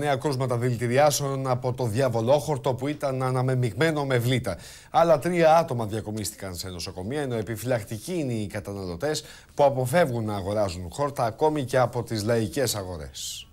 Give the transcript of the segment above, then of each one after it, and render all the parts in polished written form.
νέα κρούσματα δηλητηριάσεων από το διαβολόχορτο που ήταν αναμεμειγμένο με βλήτα. Άλλα 3 άτομα διακομίστηκαν σε νοσοκομεία, ενώ επιφυλακτικοί είναι οι καταναλωτές που αποφεύγουν να αγοράζουν χόρτα ακόμη και από τις λαϊκές αγορές.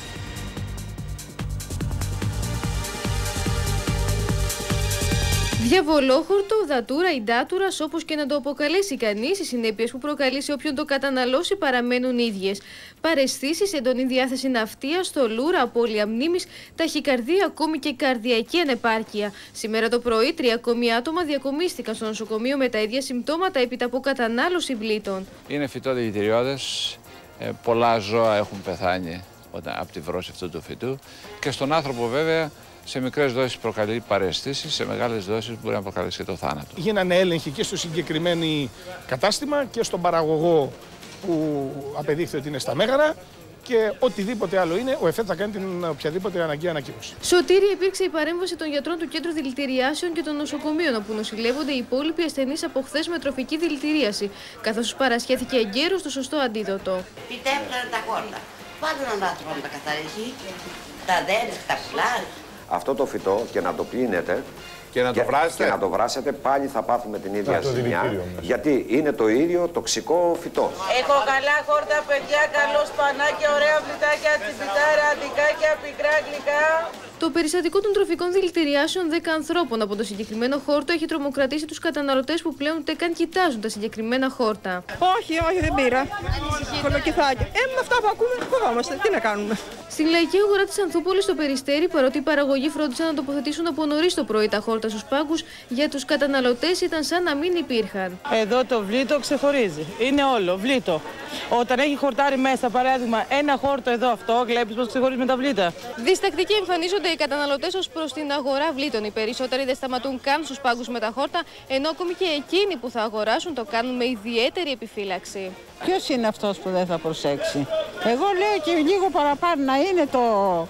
Διαβολόχορτο, δατούρα ή ντάτουρας, όπως και να το αποκαλέσει κανείς, οι συνέπειες που προκαλεί σε όποιον το καταναλώσει παραμένουν ίδιες. Παραισθήσεις, έντονη διάθεση ναυτίας, στολούρα, απώλεια μνήμης, ταχυκαρδία, ακόμη και καρδιακή ανεπάρκεια. Σήμερα το πρωί, 3 ακόμη άτομα διακομίστηκαν στο νοσοκομείο με τα ίδια συμπτώματα έπειτα από κατανάλωση βλήτων. Είναι φυτό δηλητηριώδες. Πολλά ζώα έχουν πεθάνει από τη βρώση αυτού του φυτού. Και στον άνθρωπο, βέβαια, σε μικρές δόσεις προκαλεί παραισθήσεις, σε μεγάλες δόσεις μπορεί να προκαλέσει και το θάνατο. Γίνανε έλεγχοι και στο συγκεκριμένο κατάστημα και στον παραγωγό που απεδείχθη ότι είναι στα Μέγαρα και οτιδήποτε άλλο είναι, ο ΕΦΕΤ θα κάνει την οποιαδήποτε αναγκαία ανακοίνωση. Σωτήρη, υπήρξε η παρέμβαση των γιατρών του Κέντρου Δηλητηριάσεων και των νοσοκομείων, όπου νοσηλεύονται οι υπόλοιποι ασθενείς από χθες με τροφική δηλητηρίαση, καθώς παρασχέθηκε εγκαίρως το σωστό αντίδοτο. Πιτέφλανε τα χόρτα. Πάντα έναν άνθρωπο να τα καθαρίσει, τα δέντρα, τα πουλάρια. Αυτό το φυτό και να το πλύνετε και να το βράσετε, πάλι θα πάθουμε την ίδια ζημιά, γιατί είναι το ίδιο τοξικό φυτό. Έχω καλά χόρτα, παιδιά, καλό σπανάκια, ωραία βλητάκια, τσιπιτάρα, αντικάκια, πικρά γλυκά. Το περιστατικό των τροφικών δηλητηριάσεων 10 ανθρώπων από το συγκεκριμένο χόρτο έχει τρομοκρατήσει τους καταναλωτές που πλέον ούτε καν κοιτάζουν τα συγκεκριμένα χόρτα. Όχι, δεν πήρα. Κολοκυθάκια. Με αυτά που ακούμε, φοβόμαστε. Τι να κάνουμε. Στην λαϊκή αγορά της Ανθούπολης στο Περιστέρι, παρότι οι παραγωγοί φρόντισαν να τοποθετήσουν από νωρίς το πρωί τα χόρτα στους πάγκους, για τους καταναλωτές ήταν σαν να μην υπήρχαν. Εδώ το βλήτο ξεχωρίζει. Είναι όλο βλήτο. Όταν έχει χορτάρι μέσα, παράδειγμα, ένα χόρτο εδώ αυτό, βλέπεις πως ξεχωρίζει με τα βλήτα. Διστακτικοί εμφανίζονται οι καταναλωτές ως προς την αγορά βλήτων. Οι περισσότεροι δεν σταματούν καν στους πάγκους με τα χόρτα, ενώ ακόμη και εκείνοι που θα αγοράσουν το κάνουν με ιδιαίτερη επιφύλαξη. Ποιος είναι αυτός που δεν θα προσέξει? Εγώ λέω και λίγο παραπάνω να είναι το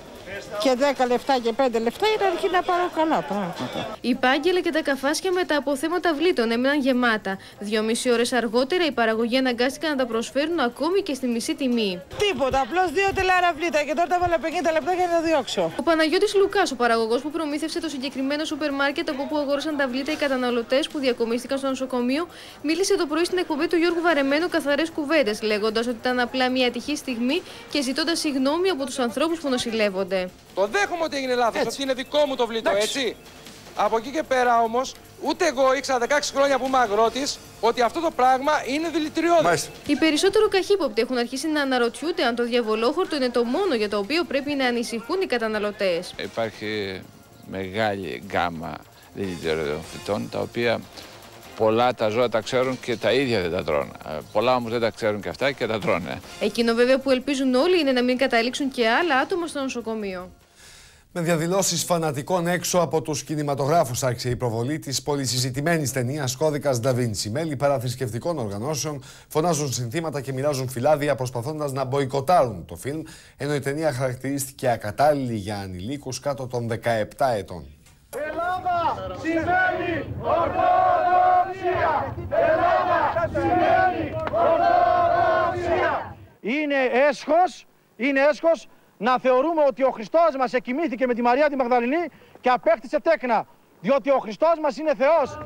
και 10 λεπτά και 5 λεπτά είναι αρκεί να πάρω καλά πράγματα. Οι πάγκελα και τα καφάσια με τα αποθέματα βλήτων έμειναν γεμάτα. 2,5 ώρες αργότερα οι παραγωγοί αναγκάστηκαν να τα προσφέρουν ακόμη και στη μισή τιμή. Τίποτα, απλώς 2 τελάρα βλήτα και τώρα τα βάλα 50 λεπτά για να τα διώξω. Ο Παναγιώτης Λουκάς, ο παραγωγός που προμήθευσε το συγκεκριμένο σούπερ μάρκετ από όπου αγόρασαν τα βλήτα οι καταναλωτές που διακομίστηκαν στο νοσοκομείο, μίλησε το πρωί στην εκπομπή του Γιώργου Βαρεμένου καθαρές κουβέντες, λέγοντας ότι ήταν απλά μια ατυχή στιγμή και ζητώντας συγγνώμη από τους ανθρώπους που νοσηλεύονται. Το δέχομαι ότι έγινε λάθος, ότι είναι δικό μου το βλήτο, έτσι. Από εκεί και πέρα όμως, ούτε εγώ ήξερα 16 χρόνια που είμαι αγρότης, ότι αυτό το πράγμα είναι δηλητηριώδες. Οι περισσότερο καχύποπτοι έχουν αρχίσει να αναρωτιούνται αν το διαβολόχορτο είναι το μόνο για το οποίο πρέπει να ανησυχούν οι καταναλωτές. Υπάρχει μεγάλη γκάμα δηλητηριωδών φυτών, τα οποία πολλά τα ζώα τα ξέρουν και τα ίδια δεν τα τρώνε. Πολλά όμως δεν τα ξέρουν και αυτά και τα τρώνε. Εκείνο βέβαια που ελπίζουν όλοι είναι να μην καταλήξουν και άλλα άτομα στο νοσοκομείο. Με διαδηλώσεις φανατικών έξω από τους κινηματογράφους άρχισε η προβολή της πολυσυζητημένης ταινίας Κώδικας Ντα Βίντσι. Μέλη παραθρησκευτικών οργανώσεων φωνάζουν συνθήματα και μοιράζουν φυλάδια προσπαθώντας να μποϊκοτάρουν το φιλμ, ενώ η ταινία χαρακτηρίστηκε ακατάλληλη για ανηλίκους κάτω των 17 ετών. Ελλάδα σημαίνει Ορθοδοξία! Ελλάδα σημαίνει Ορθοδοξία! Είναι έσχος να θεωρούμε ότι ο Χριστός μας εκοιμήθηκε με τη Μαρία τη Μαγδαληνή και απέκτησε τέκνα, διότι ο Χριστός μας είναι Θεός.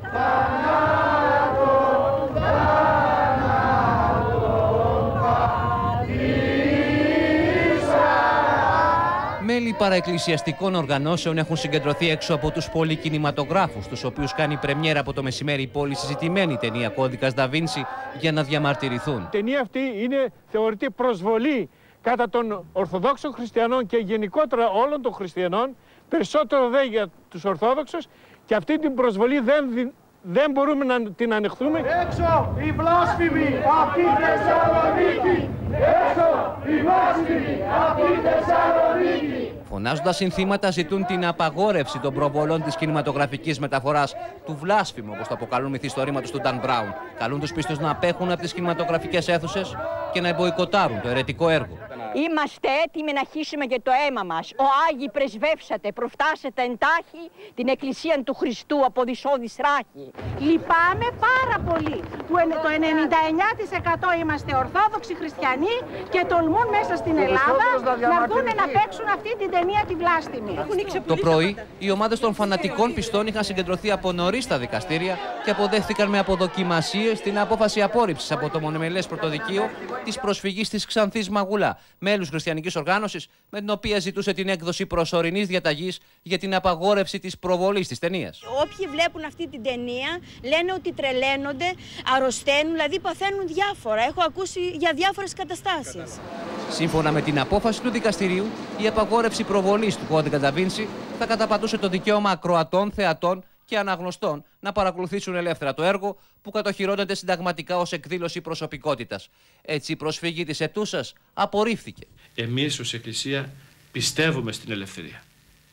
Μέλη παραεκκλησιαστικών οργανώσεων έχουν συγκεντρωθεί έξω από τους πολυκινηματογράφους, τους οποίους κάνει πρεμιέρα από το μεσημέρι η πολυσυζητημένη ταινία Κώδικας Ντα Βίντσι, για να διαμαρτυρηθούν. Η ταινία αυτή θεωρείται προσβολή κατά των Ορθοδόξων Χριστιανών και γενικότερα όλων των Χριστιανών, περισσότερο δε για τους Ορθόδοξους, και αυτή την προσβολή δεν μπορούμε να την ανεχθούμε. Έξω η βλάσφημη από τη Θεσσαλονίκη! Έξω η βλάσφημη από τη Θεσσαλονίκη! Φωνάζοντας συνθήματα ζητούν την απαγόρευση των προβολών της κινηματογραφικής μεταφοράς του βλάσφημου, όπως το αποκαλούν μυθιστορήματος του Νταν Μπράουν. Καλούν τους πίστους να απέχουν από τις κινηματογραφικές αίθουσες και να μποϊκοτάρουν το αιρετικό έργο. Είμαστε έτοιμοι να χύσουμε και το αίμα μας. Ο Άγιοι πρεσβεύσατε, προφτάσετε εντάχει την Εκκλησία του Χριστού από δυσόδης ράχη. Λυπάμαι πάρα πολύ που το 99% είμαστε Ορθόδοξοι Χριστιανοί και τολμούν μέσα στην Ελλάδα να έρθουν να παίξουν αυτή την ταινία τη βλάστημη. Το πρωί, οι ομάδες των φανατικών πιστών είχαν συγκεντρωθεί από νωρίς στα δικαστήρια και αποδέχθηκαν με αποδοκιμασίες την απόφαση απόρριψης από το μονομελές πρωτοδικείο της προσφυγής της Ξανθής Μαγουλά, μέλους χριστιανικής οργάνωσης, με την οποία ζητούσε την έκδοση προσωρινής διαταγής για την απαγόρευση της προβολής της ταινίας. Όποιοι βλέπουν αυτή την ταινία λένε ότι τρελαίνονται, αρρωσταίνουν, δηλαδή παθαίνουν διάφορα. Έχω ακούσει για διάφορες καταστάσεις. Σύμφωνα με την απόφαση του δικαστηρίου, η απαγόρευση προβολής του κώδικα Da Vinci θα καταπατούσε το δικαίωμα ακροατών, θεατών και αναγνωστών να παρακολουθήσουν ελεύθερα το έργο που κατοχυρώνεται συνταγματικά ως εκδήλωση προσωπικότητας. Έτσι η προσφυγή της αιτούσας απορρίφθηκε. Εμείς ως Εκκλησία πιστεύουμε στην ελευθερία.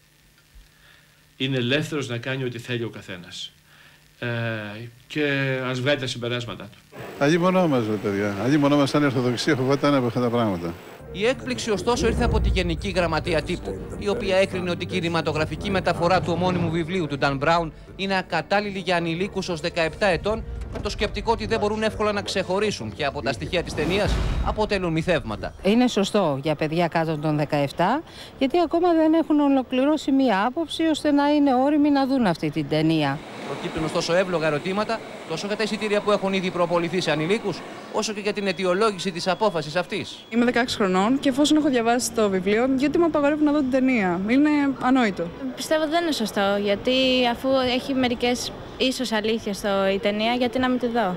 Είναι ελεύθερος να κάνει ό,τι θέλει ο καθένας. Και ας βγάλει τα συμπεράσματά του. Αλλήμονό μας, παιδιά. Αλλήμονό μας, σαν Ορθοδοξία, φοβόταν από αυτά τα πράγματα. Η έκπληξη ωστόσο ήρθε από τη Γενική Γραμματεία Τύπου, η οποία έκρινε ότι η κινηματογραφική μεταφορά του ομώνυμου βιβλίου του Dan Brown είναι ακατάλληλη για ανηλίκους ως 17 ετών, με το σκεπτικό ότι δεν μπορούν εύκολα να ξεχωρίσουν και από τα στοιχεία της ταινίας αποτελούν μυθεύματα. Είναι σωστό για παιδιά κάτω των 17, γιατί ακόμα δεν έχουν ολοκληρώσει μία άποψη ώστε να είναι όριμοι να δουν αυτή την ταινία. Προκύπτουν ωστόσο εύλογα ερωτήματα τόσο για τα εισιτήρια που έχουν ήδη προποληθεί σε ανηλίκους, όσο και για την αιτιολόγηση της απόφασης αυτής. Είμαι 16 χρονών και εφόσον έχω διαβάσει το βιβλίο, γιατί μου απαγορεύουν να δω την ταινία. Είναι ανόητο. Πιστεύω ότι δεν είναι σωστό, γιατί αφού έχει μερικές ίσως αλήθειες η ταινία, γιατί να μην τη δω.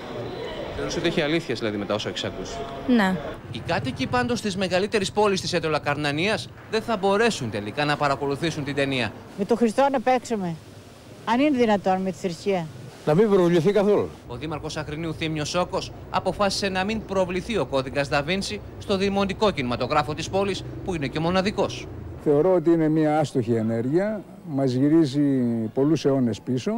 Θεωρείς ότι έχει αλήθειες δηλαδή μετά όσο έχεις ακούσει? Ναι. Οι κάτοικοι πάντως της μεγαλύτερης πόλης της Ετωλακαρνανίας δεν θα μπορέσουν τελικά να παρακολουθήσουν την ταινία. Με τον Χριστό να παίξουμε. Αν είναι δυνατόν με τη θρησκεία. Να μην προβληθεί καθόλου. Ο Δήμαρχος Αγρινίου Θήμιος Σόκος αποφάσισε να μην προβληθεί ο κώδικας Da Vinci στο δημοτικό κινηματογράφο της πόλης, που είναι και μοναδικός. Θεωρώ ότι είναι μια άστοχη ενέργεια, μας γυρίζει πολλούς αιώνες πίσω.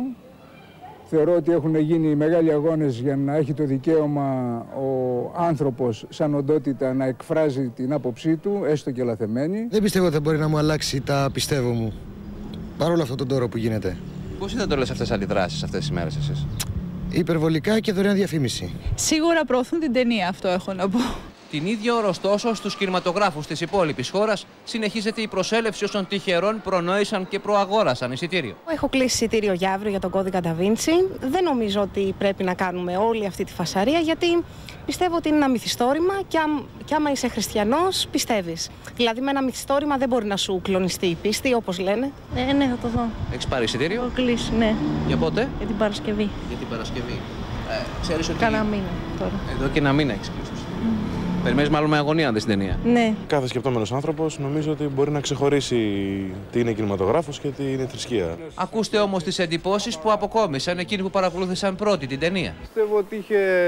Θεωρώ ότι έχουν γίνει μεγάλοι αγώνες για να έχει το δικαίωμα ο άνθρωπος σαν οντότητα να εκφράζει την άποψή του, έστω και λαθεμένη. Δεν πιστεύω ότι θα μπορεί να μου αλλάξει τα πιστεύω μου, παρόλο αυτό τον τόρο που γίνεται. Πώς είδατε όλες αυτές τις αντιδράσεις αυτές τις ημέρες εσείς? Υπερβολικά και δωρεάν διαφήμιση. Σίγουρα προωθούν την ταινία, αυτό έχω να πω. Την ίδια ώρα, ωστόσο, στους κινηματογράφους της υπόλοιπης χώρας συνεχίζεται η προσέλευση όσων τυχερών προνόησαν και προαγόρασαν εισιτήριο. Έχω κλείσει εισιτήριο για αύριο για τον κώδικα Da Vinci. Δεν νομίζω ότι πρέπει να κάνουμε όλη αυτή τη φασαρία, γιατί πιστεύω ότι είναι ένα μυθιστόρημα και άμα είσαι χριστιανός, πιστεύεις. Δηλαδή, με ένα μυθιστόρημα δεν μπορεί να σου κλονιστεί η πίστη, όπως λένε. Ναι, θα το δω. Έχεις πάρει εισιτήριο? Έχω κλείσει, ναι. Για πότε? Για την Παρασκευή. Για την Παρασκευή. Ξέρεις ότι... Κάνα μήνα τώρα. Εδώ και ένα μήνα έχεις κλείσει. Περιμένεις μάλλον με αγωνία να δεις την ταινία. Ναι. Κάθε σκεπτόμενος άνθρωπος νομίζω ότι μπορεί να ξεχωρίσει τι είναι κινηματογράφος και τι είναι θρησκεία. Ακούστε όμως τις εντυπώσεις που αποκόμισαν εκείνοι που παρακολούθησαν πρώτη την ταινία. Πιστεύω ότι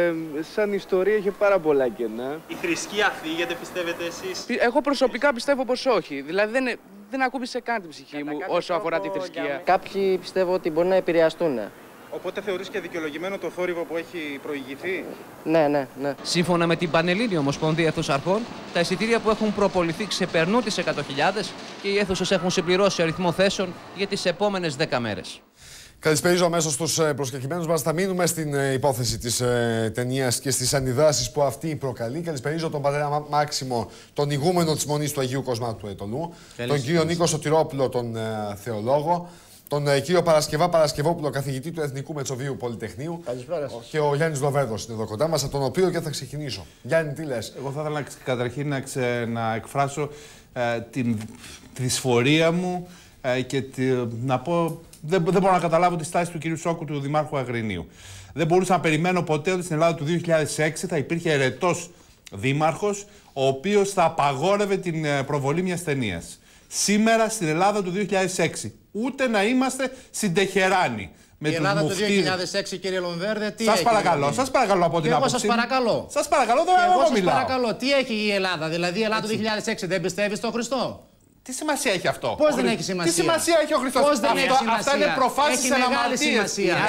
σαν ιστορία είχε πάρα πολλά κενά. Η θρησκεία φύγεται, πιστεύετε εσείς? Εγώ προσωπικά πιστεύω πως όχι. Δηλαδή δεν ακούμπησε καν την ψυχή μου όσο αφορά τη θρησκεία. Κάποιοι πιστεύω ότι μπορεί να επηρεαστούν. Οπότε θεωρείς και δικαιολογημένο το θόρυβο που έχει προηγηθεί? Ναι. Σύμφωνα με την Πανελλήνια Ομοσπονδία Αίθουσαρχών, τα εισιτήρια που έχουν προποληθεί ξεπερνούν τις 100.000 και οι αίθουσες έχουν συμπληρώσει αριθμό θέσεων για τις επόμενες 10 μέρες. Καλησπέριζω αμέσως στους προσκεκλημένους μας. Θα μείνουμε στην υπόθεση της ταινίας και στις αντιδράσεις που αυτή προκαλεί. Καλησπέριζω τον πατέρα Μάξιμο, τον ηγούμενο της Μονής του Αγίου Κοσμάτου του Αιτωλού, τον κύριο Νίκο Σωτηρόπουλο, τον θεολόγο, τον κύριο Παρασκευόπουλο, καθηγητή του Εθνικού Μετσοβίου Πολυτεχνείου. Καλησπέρα σας. Και ο Γιάννης Λοβέρδος είναι εδώ κοντά μας, από τον οποίο και θα ξεκινήσω. Γιάννη, τι λες? Εγώ θα ήθελα καταρχήν να εκφράσω τη δυσφορία μου και να πω. Δεν μπορώ να καταλάβω τη στάση του κ. Σόκου, του Δημάρχου Αγρινίου. Δεν μπορούσα να περιμένω ποτέ ότι στην Ελλάδα του 2006 θα υπήρχε ερετός δήμαρχος, ο οποίος θα απαγόρευε την προβολή μιας ταινίας. Σήμερα στην Ελλάδα του 2006, ούτε να είμαστε στην Τεχεράνη. Η Ελλάδα του 2006, κύριε Λομβέρδε, τι έχει? Σας παρακαλώ από την άποψη. Εγώ σας παρακαλώ. Σας παρακαλώ, δεν μιλάω. Παρακαλώ, τι έχει η Ελλάδα? Δηλαδή, η Ελλάδα του 2006 δεν πιστεύει στον Χριστό? Τι σημασία έχει αυτό? Πώς δεν έχει σημασία? Τι σημασία έχει ο Χριστός? Πώς δεν έχει σημασία? Αυτά είναι προφάσεις εναμαρτίες.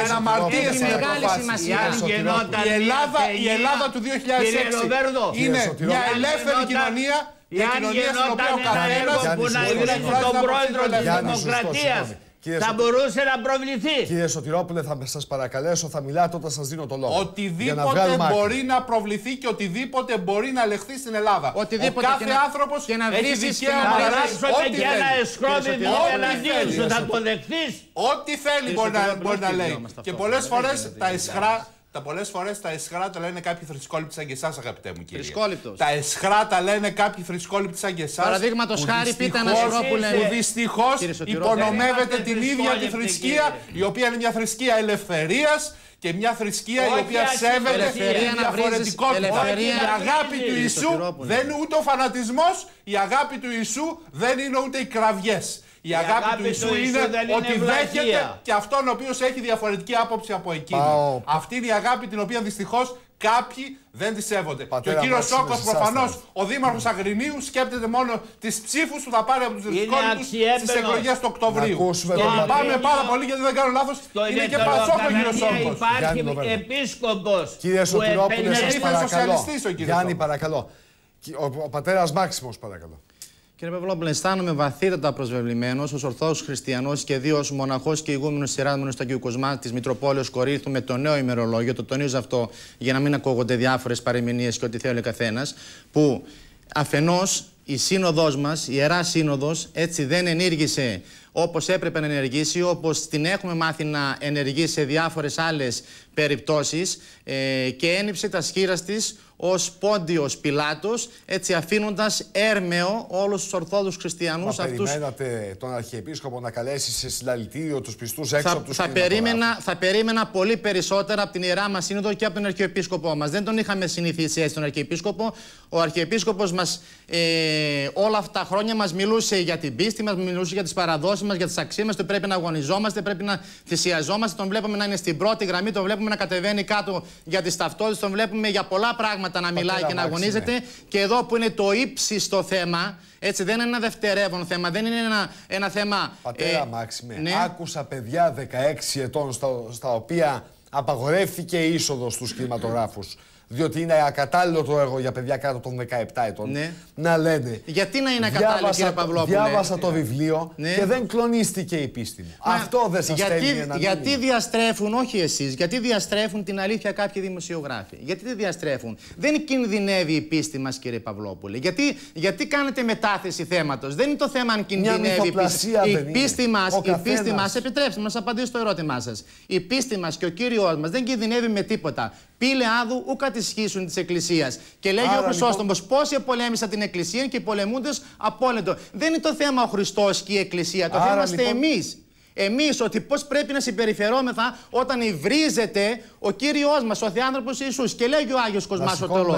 Έχει μεγάλη σημασία. Η Ελλάδα του 2006 είναι μια ελεύθερη κοινωνία Εάν γινόταν ένα έργο που να ιδρύσει τον πρόεδρο της Δημοκρατίας, θα μπορούσε να προβληθεί. Κύριε Σωτηρόπουλε, θα σας παρακαλέσω, θα μιλάτε όταν σας δίνω το λόγο. Οτιδήποτε μπορεί να προβληθεί και οτιδήποτε μπορεί να λεχθεί στην Ελλάδα. Ο κάθε άνθρωπος έχει δικαίωμα να περάσουμε και ένα εσκρόμι εναντίον σου, θα το δεχθείς. Ό,τι θέλει μπορεί να λέει. Και πολλές φορές τα αισχρά τα λένε κάποιοι θρησκόληπτοι σαν και εσάς, αγαπητέ μου κύριε. Τα αισχρά τα λένε κάποιοι θρησκόληπτοι σαν και εσάς. Παραδείγματος χάρη, πείτε ένα σωρό που λένε. Που δυστυχώς υπονομεύεται την ίδια τη θρησκεία, η οποία είναι μια θρησκεία ελευθερίας και μια θρησκεία η οποία σέβεται τη διαφορετικότητα. Η αγάπη του Ιησού δεν είναι ούτε ο φανατισμός, η αγάπη του Ιησού δεν είναι ούτε οι κραυγές. Η αγάπη του Ιησού είναι ότι δέχεται και αυτόν ο οποίος έχει διαφορετική άποψη από εκείνο. Αυτή είναι η αγάπη την οποία δυστυχώς κάποιοι δεν τη σέβονται. Και ο κύριος Σόκος, προφανώς, ο δήμαρχος Αγρινίου, σκέπτεται μόνο τις ψήφους που θα πάρει από τους δυσκόλητους στις εκλογές του Οκτωβρίου. Πάμε πάρα πολύ, γιατί δεν κάνω λάθος. Είναι και Πασόκ ο κύριος Σόκος. Υπάρχει επίσκοπος. Κύριε Σωτηρόπουλε, σας παρακαλώ. Γιάννη, παρακαλώ. Ο πατέρας Μάξιμος, παρακαλώ. Κύριε Παυλόπουλε, αισθάνομαι βαθύτατα προσβεβλημένος ως Ορθόδοξος Χριστιανός και δύο ως μοναχός και ηγούμενος σειράμενος του Αγίου Κοσμά της Μητροπόλεως Κορίνθου με το νέο ημερολόγιο. Το τονίζω αυτό για να μην ακούγονται διάφορες παρεμηνίες και ό,τι θέλει ο καθένας. Που αφενός η σύνοδός μας, η Ιερά Σύνοδος, έτσι δεν ενήργησε όπως έπρεπε να ενεργήσει, όπως την έχουμε μάθει να ενεργεί σε διάφορες άλλες περιπτώσεις και ένυψε τα σχήρας της ως Πόντιος Πιλάτος, έτσι αφήνοντας έρμεο όλους τους Ορθόδοξους Χριστιανούς. Περιμένατε τον Αρχιεπίσκοπο να καλέσει σε συλλαλητήριο τους πιστούς έξω από τους κινηματογράφους? Θα περίμενα πολύ περισσότερα από την Ιερά μας Σύνοδο και από τον Αρχιεπίσκοπό μας. Δεν τον είχαμε συνηθίσει έτσι τον Αρχιεπίσκοπο. Ο Αρχιεπίσκοπος μας όλα αυτά τα χρόνια μας μιλούσε για την πίστη μας, μιλούσε για τις παραδόσεις μας, για τις αξίες μας, ότι πρέπει να αγωνιζόμαστε, πρέπει να θυσιαζόμαστε. Τον βλέπουμε να είναι στην πρώτη γραμμή, τον βλέπουμε να κατεβαίνει κάτω για τις ταυτότητες, τον βλέπουμε για πολλά πράγματα να μιλάει και να αγωνίζεται. Και εδώ που είναι το ύψιστο θέμα, έτσι δεν είναι ένα δευτερεύον θέμα, δεν είναι ένα θέμα. Πατέρα Μάξιμε, άκουσα παιδιά 16 ετών στα οποία απαγορεύτηκε η είσοδος στους κινηματογράφους. Διότι είναι ακατάλληλο το έργο για παιδιά κάτω των 17 ετών. Ναι. Να λένε. Γιατί να είναι ακατάλληλο, κύριε Παυλόπουλε? Διάβασα το βιβλίο και δεν κλονίστηκε η πίστη μου. Αυτό δεν σας στέλνει ένα μήνυμα? Γιατί διαστρέφουν, όχι εσείς, γιατί διαστρέφουν την αλήθεια κάποιοι δημοσιογράφοι? Γιατί δεν διαστρέφουν? Δεν κινδυνεύει η πίστη μας, κύριε Παυλόπουλε. Γιατί κάνετε μετάθεση θέματος? Δεν είναι το θέμα αν κινδυνεύει η πίστη μας. Επιτρέψτε να σας απαντήσω στο ερώτημά σας. Η πίστη μας και ο Κύριος μας δεν κινδυνεύει με τίποτα. Πήλε άδου ου κατησχίσουν της Εκκλησίας. Και λέγει ο Χρυσόστομος πόσοι πολέμησαν την Εκκλησία και οι πολεμούντες απόλυτο. Δεν είναι το θέμα ο Χριστός και η Εκκλησία. Το θέμα είμαστε εμείς. Εμείς, ότι πώς πρέπει να συμπεριφερόμεθα όταν υβρίζεται ο Κύριος μας, ο Θεάνθρωπος Ιησούς. Και λέγει ο Άγιος Κοσμάς ο Τελός.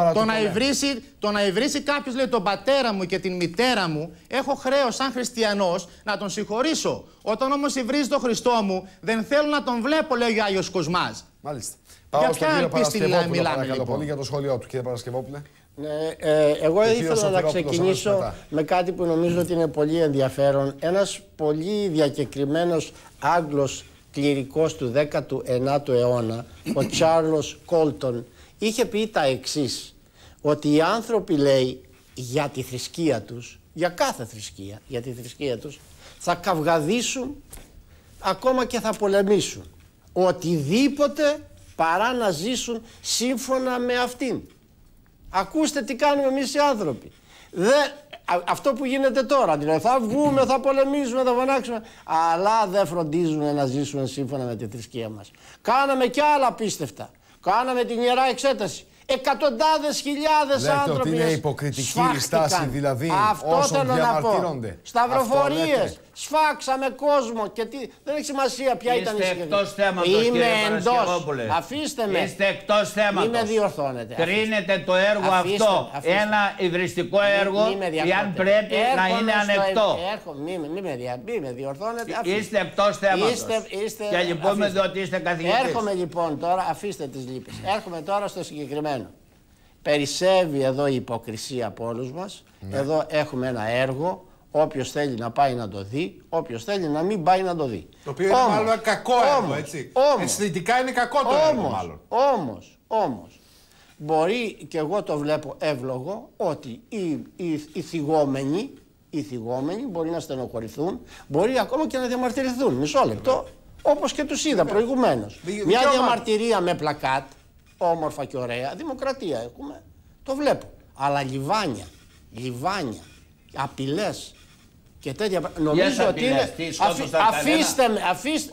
Το να υβρίσει κάποιος, λέει, τον πατέρα μου και την μητέρα μου, έχω χρέος σαν χριστιανός να τον συγχωρήσω. Όταν όμως υβρίζει τον Χριστό μου, δεν θέλω να τον βλέπω, λέει ο Άγιος Κοσμάς. Μάλιστα. Πάω στον κύριο Παρασκευόπουλο, παρακαλώ πολύ, για το σχόλιο του, κύριε Παρασκευόπουλε. Εγώ ήθελα να ξεκινήσω με κάτι που νομίζω ότι είναι πολύ ενδιαφέρον. Ένας πολύ διακεκριμένος Άγγλος κληρικός του 19ου αιώνα, ο Τσάρλος Κόλτον, είχε πει τα εξής, ότι οι άνθρωποι, λέει, για τη θρησκεία τους, για κάθε θρησκεία, για τη θρησκεία τους, θα καυγαδίσουν, ακόμα και θα πολεμήσουν. Οτιδήποτε παρά να ζήσουν σύμφωνα με αυτήν. Ακούστε τι κάνουμε εμείς οι άνθρωποι. Αυτό που γίνεται τώρα, δηλαδή θα βγούμε, θα πολεμήσουμε, θα φωνάξουμε, αλλά δεν φροντίζουν να ζήσουν σύμφωνα με τη θρησκεία μας. Κάναμε και άλλα απίστευτα. Κάναμε την Ιερά Εξέταση. Εκατοντάδες χιλιάδες άνθρωποι ότι είναι υποκριτική η στάση, δηλαδή, αυτό όσων διαμαρτύρονται. Σταυροφορίες, σφάξαμε κόσμο και τι, δεν έχει σημασία ποια ήταν η συγκεκριμένη. Είστε εκτός θέματος, είμαι κύριε Παρασκευόπουλε. Αφήστε με. Είστε εκτός θέματος. Μην με διορθώνετε. Κρίνετε το έργο αυτό ένα υβριστικό έργο, εάν πρέπει να είναι ανεκτό. Μην με διορθώνετε. Είστε εκτός θέματος. Και λυπούμε διότι είστε καθηγητής. Έρχομαι λοιπόν τώρα, αφήστε τις λύπες. Έρχομαι τώρα στο συγκεκριμένο. Περισσεύει εδώ η υποκρισία από όλους μας. Εδώ έχουμε ένα έργο. Όποιος θέλει να πάει να το δει, όποιος θέλει να μην πάει να το δει. Το οποίο είναι μάλλον κακό έργο, έτσι. Αισθητικά είναι κακό το έργο, μάλλον. Όμως, μπορεί, και εγώ το βλέπω εύλογο, ότι οι θυγόμενοι μπορεί να στενοχωρηθούν, μπορεί ακόμα και να διαμαρτυρηθούν. Μισό λεπτό, όπως και τους είδα προηγουμένως. Μια διαμαρτυρία με πλακάτ, όμορφα και ωραία, δημοκρατία έχουμε, το βλέπω. Αλλά λιβάνια, απειλές και τέτοια πράγματα. Νομίζω ότι είναι. Αφήστε με.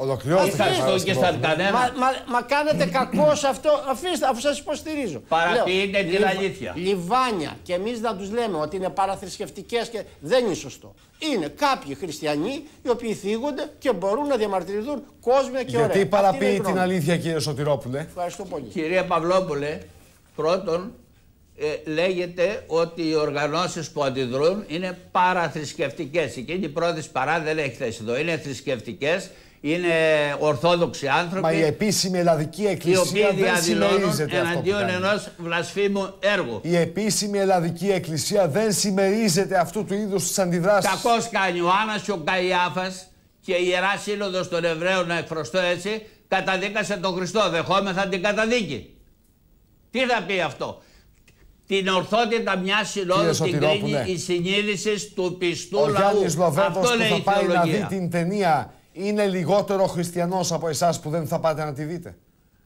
Μα κάνετε κακό σε αυτό. Αφήστε, αφού σας υποστηρίζω. Παραποιείτε την αλήθεια. Λιβάνια, και εμείς να τους λέμε ότι είναι παραθρησκευτικές και δεν είναι σωστό. Είναι κάποιοι χριστιανοί οι οποίοι θίγονται και μπορούν να διαμαρτυρηθούν κόσμια και ωραία. Γιατί παραποιεί την αλήθεια, κύριε Σωτηρόπουλε? Ευχαριστώ πολύ. Κυρία Παυλόπουλε, πρώτον, λέγεται ότι οι οργανώσεις που αντιδρούν είναι παραθρησκευτικές. Εκείνη η πρώτη παρά δεν έχει θέση εδώ. Είναι θρησκευτικές, είναι ορθόδοξοι άνθρωποι. Μα η επίσημη ελλαδική εκκλησία δεν συμμερίζεται εναντίον ενός βλασφήμου έργου. Η επίσημη ελλαδική εκκλησία δεν συμμερίζεται αυτού του είδους τις αντιδράσεις. Κακώς κάνει ο Άννας και ο Καϊάφας και η Ιερά Σύνοδος των Εβραίων, να εκφραστώ έτσι, καταδίκασε τον Χριστό. Δεχόμεθα την καταδίκη. Τι θα πει αυτό? Την ορθότητα μιας συνόδου την κρίνει η συνείδηση του πιστού λαού. Ο Γιάννης Λοβέρδος που θα πάει να δει την ταινία είναι λιγότερο χριστιανός από εσάς που δεν θα πάτε να τη δείτε?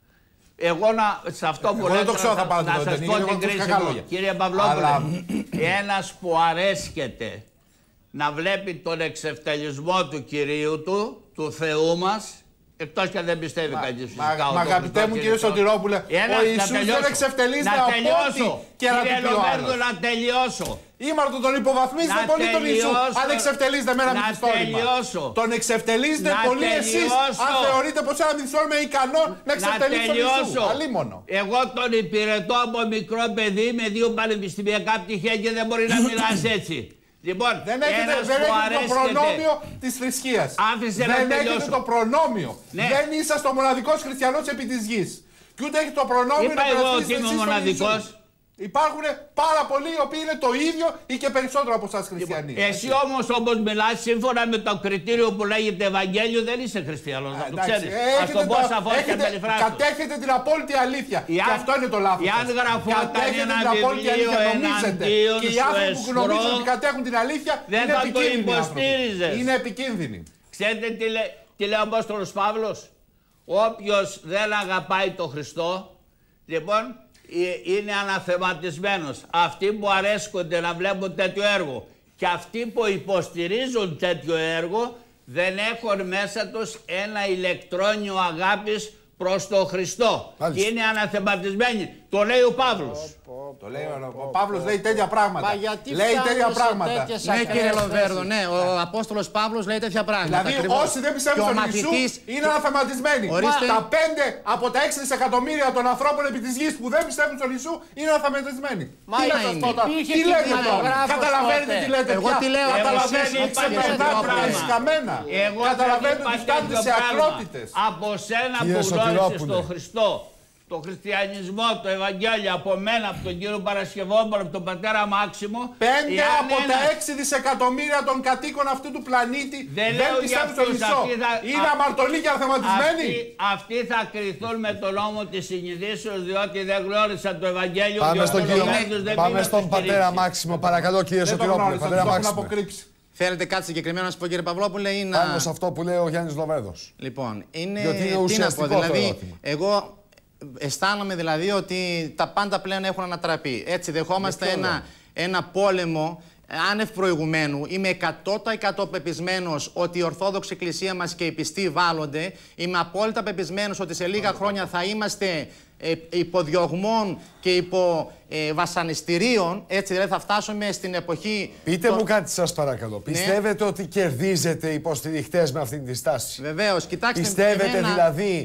Εγώ σε αυτό που λέω να σας πω την κρίση μου. Κύριε Παυλόπουλε, ένας που αρέσκεται να βλέπει τον εξευτελισμό του Κυρίου του Θεού μας, εκτός και δεν πιστεύει κανείς φυσικά. Μα αγαπητέ μου κύριε Σωτηρόπουλε, ο Ιησούς δεν εξευτελίζεται από ό,τι και να του πει ο άλλος. Να τελειώσω. Ήμαρτο τον υποβαθμίζετε πολύ τον Ιησού, αν εξευτελίζετε με ένα μυθιστόρημα. Τον εξευτελίζετε πολύ εσείς, αν θεωρείτε πως ένα μυθιστόρημα είναι ικανό να εξευτελίσει τον Ιησού. Αλίμονο. Εγώ τον υπηρετώ από μικρό παιδί με 2 πανεπιστημιακά πτυχία και δεν μπορεί να μιλάς έτσι. Λοιπόν, δεν έχετε το προνόμιο της θρησκείας. Δεν έχετε το προνόμιο. Δεν είσαστε ο μοναδικός χριστιανός επί της γης. Και ούτε έχετε το προνόμιο να περασπίσετε εσείς τον Ιησού. Υπάρχουν πάρα πολλοί οι οποίοι είναι το ίδιο ή και περισσότερο από εσάς χριστιανοί. Εσύ όμως όπως μιλάς σύμφωνα με το κριτήριο που λέγεται Ευαγγέλιο δεν είσαι χριστιανός, να το ξέρεις. Ας το πω σαφώς και απελευθερώσω. Κατέχετε την απόλυτη αλήθεια και αυτό είναι το λάθος. Εάν γραφόταν ένα βιβλίο εναντίον και οι άνθρωποι που γνωρίζουν ότι κατέχουν την αλήθεια δεν θα το υποστήριζες. Είναι επικίνδυνοι. Ξέρετε τι λέει ο Απόστολος Παύλος? Όποιος δεν αγαπάει τον Χριστό, λοιπόν, είναι αναθεματισμένος. Αυτοί που αρέσκονται να βλέπουν τέτοιο έργο και αυτοί που υποστηρίζουν τέτοιο έργο δεν έχουν μέσα τους ένα ηλεκτρόνιο αγάπης προς τον Χριστό. Και είναι αναθεματισμένοι. Το λέει ο Παύλος. Ο Παύλος λέει τέτοια πράγματα. Λέει τέτοια πράγματα. Ναι, κύριε Λοβέρδο, ναι, ο Απόστολος Παύλος λέει τέτοια πράγματα. Δηλαδή, όσοι δεν πιστεύουν στον Ιησού είναι αναθεματισμένοι. Τα 5 από τα 6 δισεκατομμύρια των ανθρώπων επί της γης που δεν πιστεύουν στον Ιησού είναι αναθεματισμένοι. Μα τι λέτε τώρα? Τι λέτε τώρα? Καταλαβαίνετε τι λέτε? Εγώ τι λέω? Καταλαβαίνετε ξεπερνάτε τα ρισκαμένα. Καταλαβαίνετε ότι φτάνετε σε ακρότητες. Από σένα που γνώρισες τον Χριστό, το χριστιανισμό, το Ευαγγέλιο, από μένα, από τον κύριο Παρασκευόπουλο, από τον πατέρα Μάξιμο. 5 από τα 6 δισεκατομμύρια των κατοίκων αυτού του πλανήτη δεν πιστεύουν στον Ιησού. Είναι αμαρτωλοί και αθεματισμένοι. Αυτοί θα κριθούν με τον νόμο της συνειδήσεως, διότι δεν γνώρισαν το Ευαγγέλιο. Πάμε στον πατέρα Μάξιμο, παρακαλώ κύριε Σωτηρόπουλε. Πατέρα Μάξιμο. Θέλετε κάτι συγκεκριμένο να σας πω, κύριε Παυλόπουλε, ή να. Πάνω σε αυτό που λέει ο Γιάννης Λοβέρδος. Λοιπόν, είναι. Γιατί είναι ουσιαστικό το ερώτημα. Εγώ αισθάνομαι δηλαδή ότι τα πάντα πλέον έχουν ανατραπεί. Έτσι, δεχόμαστε ένα πόλεμο άνευ προηγουμένου. Είμαι 100% πεπισμένος ότι η Ορθόδοξη Εκκλησία μας και οι πιστοί βάλλονται. Είμαι απόλυτα πεπισμένος ότι σε λίγα χρόνια θα είμαστε υποδιωγμών και υπό βασανιστήριων. Έτσι, δηλαδή θα φτάσουμε στην εποχή. Πείτε μου κάτι, σας παρακαλώ. Ναι. Πιστεύετε ότι κερδίζετε υποστηριχτές με αυτήν τη στάση? Βεβαίως, κοιτάξτε. Πιστεύετε δηλαδή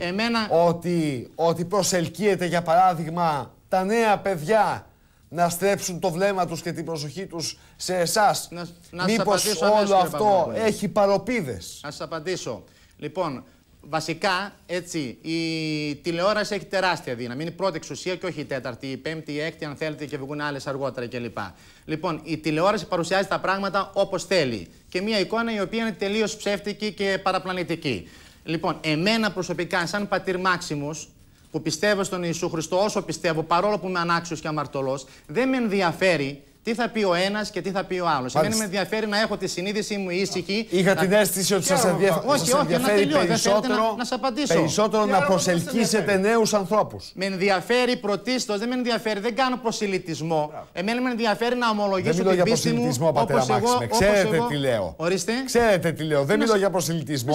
ότι προσελκύεται, για παράδειγμα, τα νέα παιδιά να στρέψουν το βλέμμα τους και την προσοχή τους σε εσάς? Μήπως όλο αυτό έχει παροπίδες? Να σας απαντήσω. Λοιπόν, βασικά, έτσι, η τηλεόραση έχει τεράστια δύναμη. Είναι η πρώτη εξουσία και όχι η τέταρτη, η πέμπτη, η έκτη, αν θέλετε, και βγουν άλλες αργότερα κλπ. Λοιπόν, η τηλεόραση παρουσιάζει τα πράγματα όπως θέλει. Και μια εικόνα η οποία είναι τελείως ψεύτικη και παραπλανητική. Λοιπόν, εμένα προσωπικά, σαν πατήρ Μάξιμους, που πιστεύω στον Ιησού Χριστό όσο πιστεύω, παρόλο που είμαι ανάξιος και αμαρτωλός, δεν με ενδιαφέρει τι θα πει ο ένας και τι θα πει ο άλλος. Εμένα με ενδιαφέρει να έχω τη συνείδησή μου ήσυχη. Είχα την αίσθηση ότι σας ενδιαφέρει περισσότερο να προσελκύσετε νέους ανθρώπους. Με ενδιαφέρει πρωτίστως, δεν με ενδιαφέρει, δεν κάνω προσελητισμό. Εμένα με ενδιαφέρει να ομολογήσω την πίστη μου όπως εγώ. Ξέρετε τι λέω. Ορίστε. Ξέρετε τι λέω. Δεν μιλώ για προσελητισμό.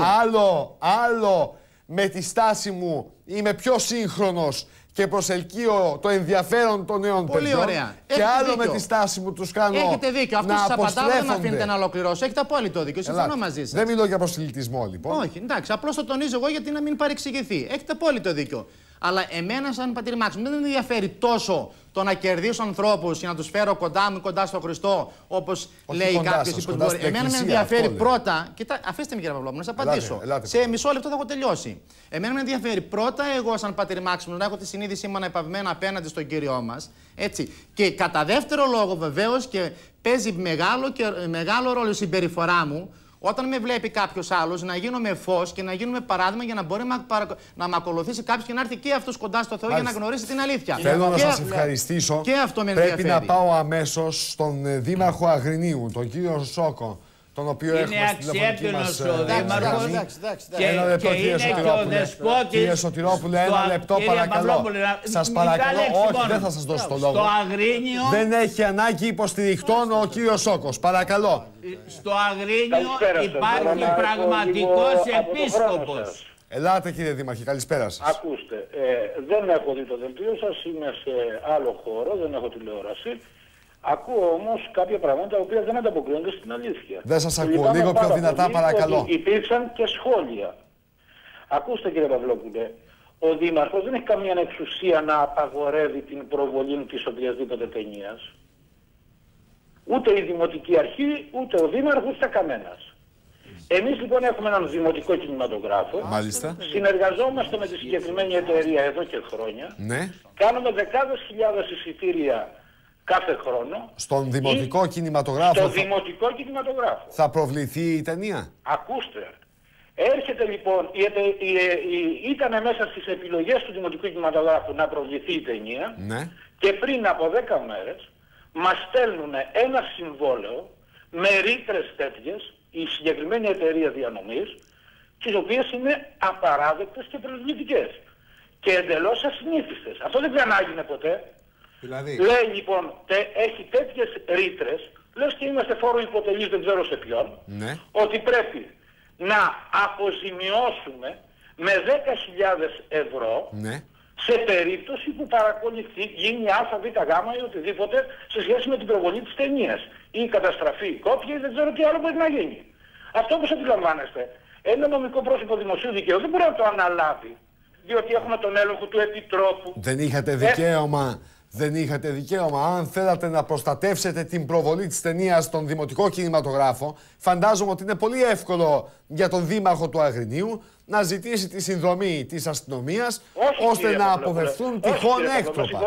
Άλλο με τη στάση μου είμαι πιο σύγχρονος και προσελκύω το ενδιαφέρον των νέων παιδιών. Πολύ ωραία. Και άλλο με τη στάση μου τους κάνω. Έχετε δίκιο. Αυτό σας απαντάω, δεν με αφήνετε να ολοκληρώσω. Έχετε απόλυτο δίκιο. Συμφωνώ μαζί σας. Δεν μιλώ για προσελητισμό, λοιπόν. Όχι, εντάξει. Απλώς το τονίζω εγώ γιατί να μην παρεξηγηθεί. Έχετε απόλυτο δίκιο. Αλλά εμένα, σαν πατήρ Μάξιμο, δεν με ενδιαφέρει τόσο το να κερδίσω ανθρώπους και να τους φέρω κοντά μου, κοντά στον Χριστό, όπως λέει κάποιος. Εμένα με ενδιαφέρει πρώτα. Κοιτά, αφήστε με, κύριε Παυλόπουλο, να σας απαντήσω. Σε μισό λεπτό θα έχω τελειώσει. Εμένα με ενδιαφέρει πρώτα εγώ, σαν πατήρ Μάξιμο, να έχω τη συνείδησή μου ανεπαυμένα απέναντι στον Κύριό μας. Έτσι. Και κατά δεύτερο λόγο, βεβαίως, και παίζει μεγάλο ρόλο η συμπεριφορά μου. Όταν με βλέπει κάποιος άλλος, να γίνομαι φως και να γίνουμε παράδειγμα για να μπορεί να με ακολουθήσει κάποιος και να έρθει και αυτός κοντά στο Θεό για να γνωρίσει την αλήθεια. Θέλω να σας ευχαριστήσω. Και αυτό με πρέπει να πάω αμέσως στον Δήμαρχο Αγρινίου, τον κύριο Σόκο, τον οποίο είναι έχουμε στην τηλεφωνική μας γραμμή. Και είναι και ο δεσπότης. Κύριε Σωτηρόπουλε, ένα λεπτό παρακαλώ. Σας παρακαλώ, όχι, δεν θα σας δώσω το λόγο. Στο Αγρίνιο. Δεν έχει ανάγκη υποστηριχτών ο κύριος Σόκος. Παρακαλώ. Στο Αγρίνιο υπάρχει πραγματικός επίσκοπος. Ελάτε, κύριε Δήμαρχε, καλησπέρα σας. Ακούστε, δεν έχω δει το δελτίο σας, είμαι σε άλλο χώρο, δεν έχω τηλεόραση. Ακούω όμως κάποια πράγματα τα οποία δεν ανταποκρίνονται στην αλήθεια. Δεν σας ακούω. Λίγο πιο δυνατά, παρακαλώ. Υπήρξαν και σχόλια. Ακούστε, κύριε Παυλόπουλε, ο Δήμαρχος δεν έχει καμία εξουσία να απαγορεύει την προβολή της οποιασδήποτε ταινίας. Ούτε η Δημοτική Αρχή, ούτε ο Δήμαρχος, ούτε κανένας. Εμείς λοιπόν έχουμε έναν δημοτικό κινηματογράφο. Μάλιστα. Συνεργαζόμαστε με τη συγκεκριμένη εταιρεία εδώ και χρόνια. Ναι. Κάνουμε δεκάδες χιλιάδες εισιτήρια κάθε χρόνο. Στον δημοτικό κινηματογράφο. Στο δημοτικό κινηματογράφο. Θα προβληθεί η ταινία. Ακούστε. Έρχεται λοιπόν, ήταν μέσα στις επιλογές του δημοτικού κινηματογράφου να προβληθεί η ταινία. Ναι. Και πριν από 10 μέρες μας στέλνουν ένα συμβόλαιο με ρήτρες τέτοιες, η συγκεκριμένη εταιρεία διανομής, τις οποίες είναι απαράδεκτες και προσβλητικές. Και εντελώς ασυνήθιστες. Αυτό δεν ξανάγινε ποτέ. Δηλαδή. Λέει λοιπόν, έχει τέτοιες ρήτρες, λες και είμαστε φόρο υποτελείς, δεν ξέρω σε ποιον, ναι, ότι πρέπει να αποζημιώσουμε με 10.000 ευρώ, ναι, σε περίπτωση που παρακολουθεί, γίνει α, β, γ ή οτιδήποτε σε σχέση με την προβολή της ταινίας. Ή καταστραφεί η κόπια ή δεν ξέρω τι άλλο μπορεί να γίνει. Αυτό όπως αντιλαμβάνεστε, ένα νομικό πρόσωπο δημοσίου δικαίου δεν μπορεί να το αναλάβει, διότι έχουμε τον έλεγχο του επιτρόπου. Δεν είχατε δικαίωμα. Δεν είχατε δικαίωμα. Αν θέλατε να προστατεύσετε την προβολή της ταινίας στον δημοτικό κινηματογράφο, φαντάζομαι ότι είναι πολύ εύκολο για τον Δήμαρχο του Αγρινίου να ζητήσει τη συνδρομή της αστυνομίας, ώστε να αποφευθούν τυχόν έκτροπα.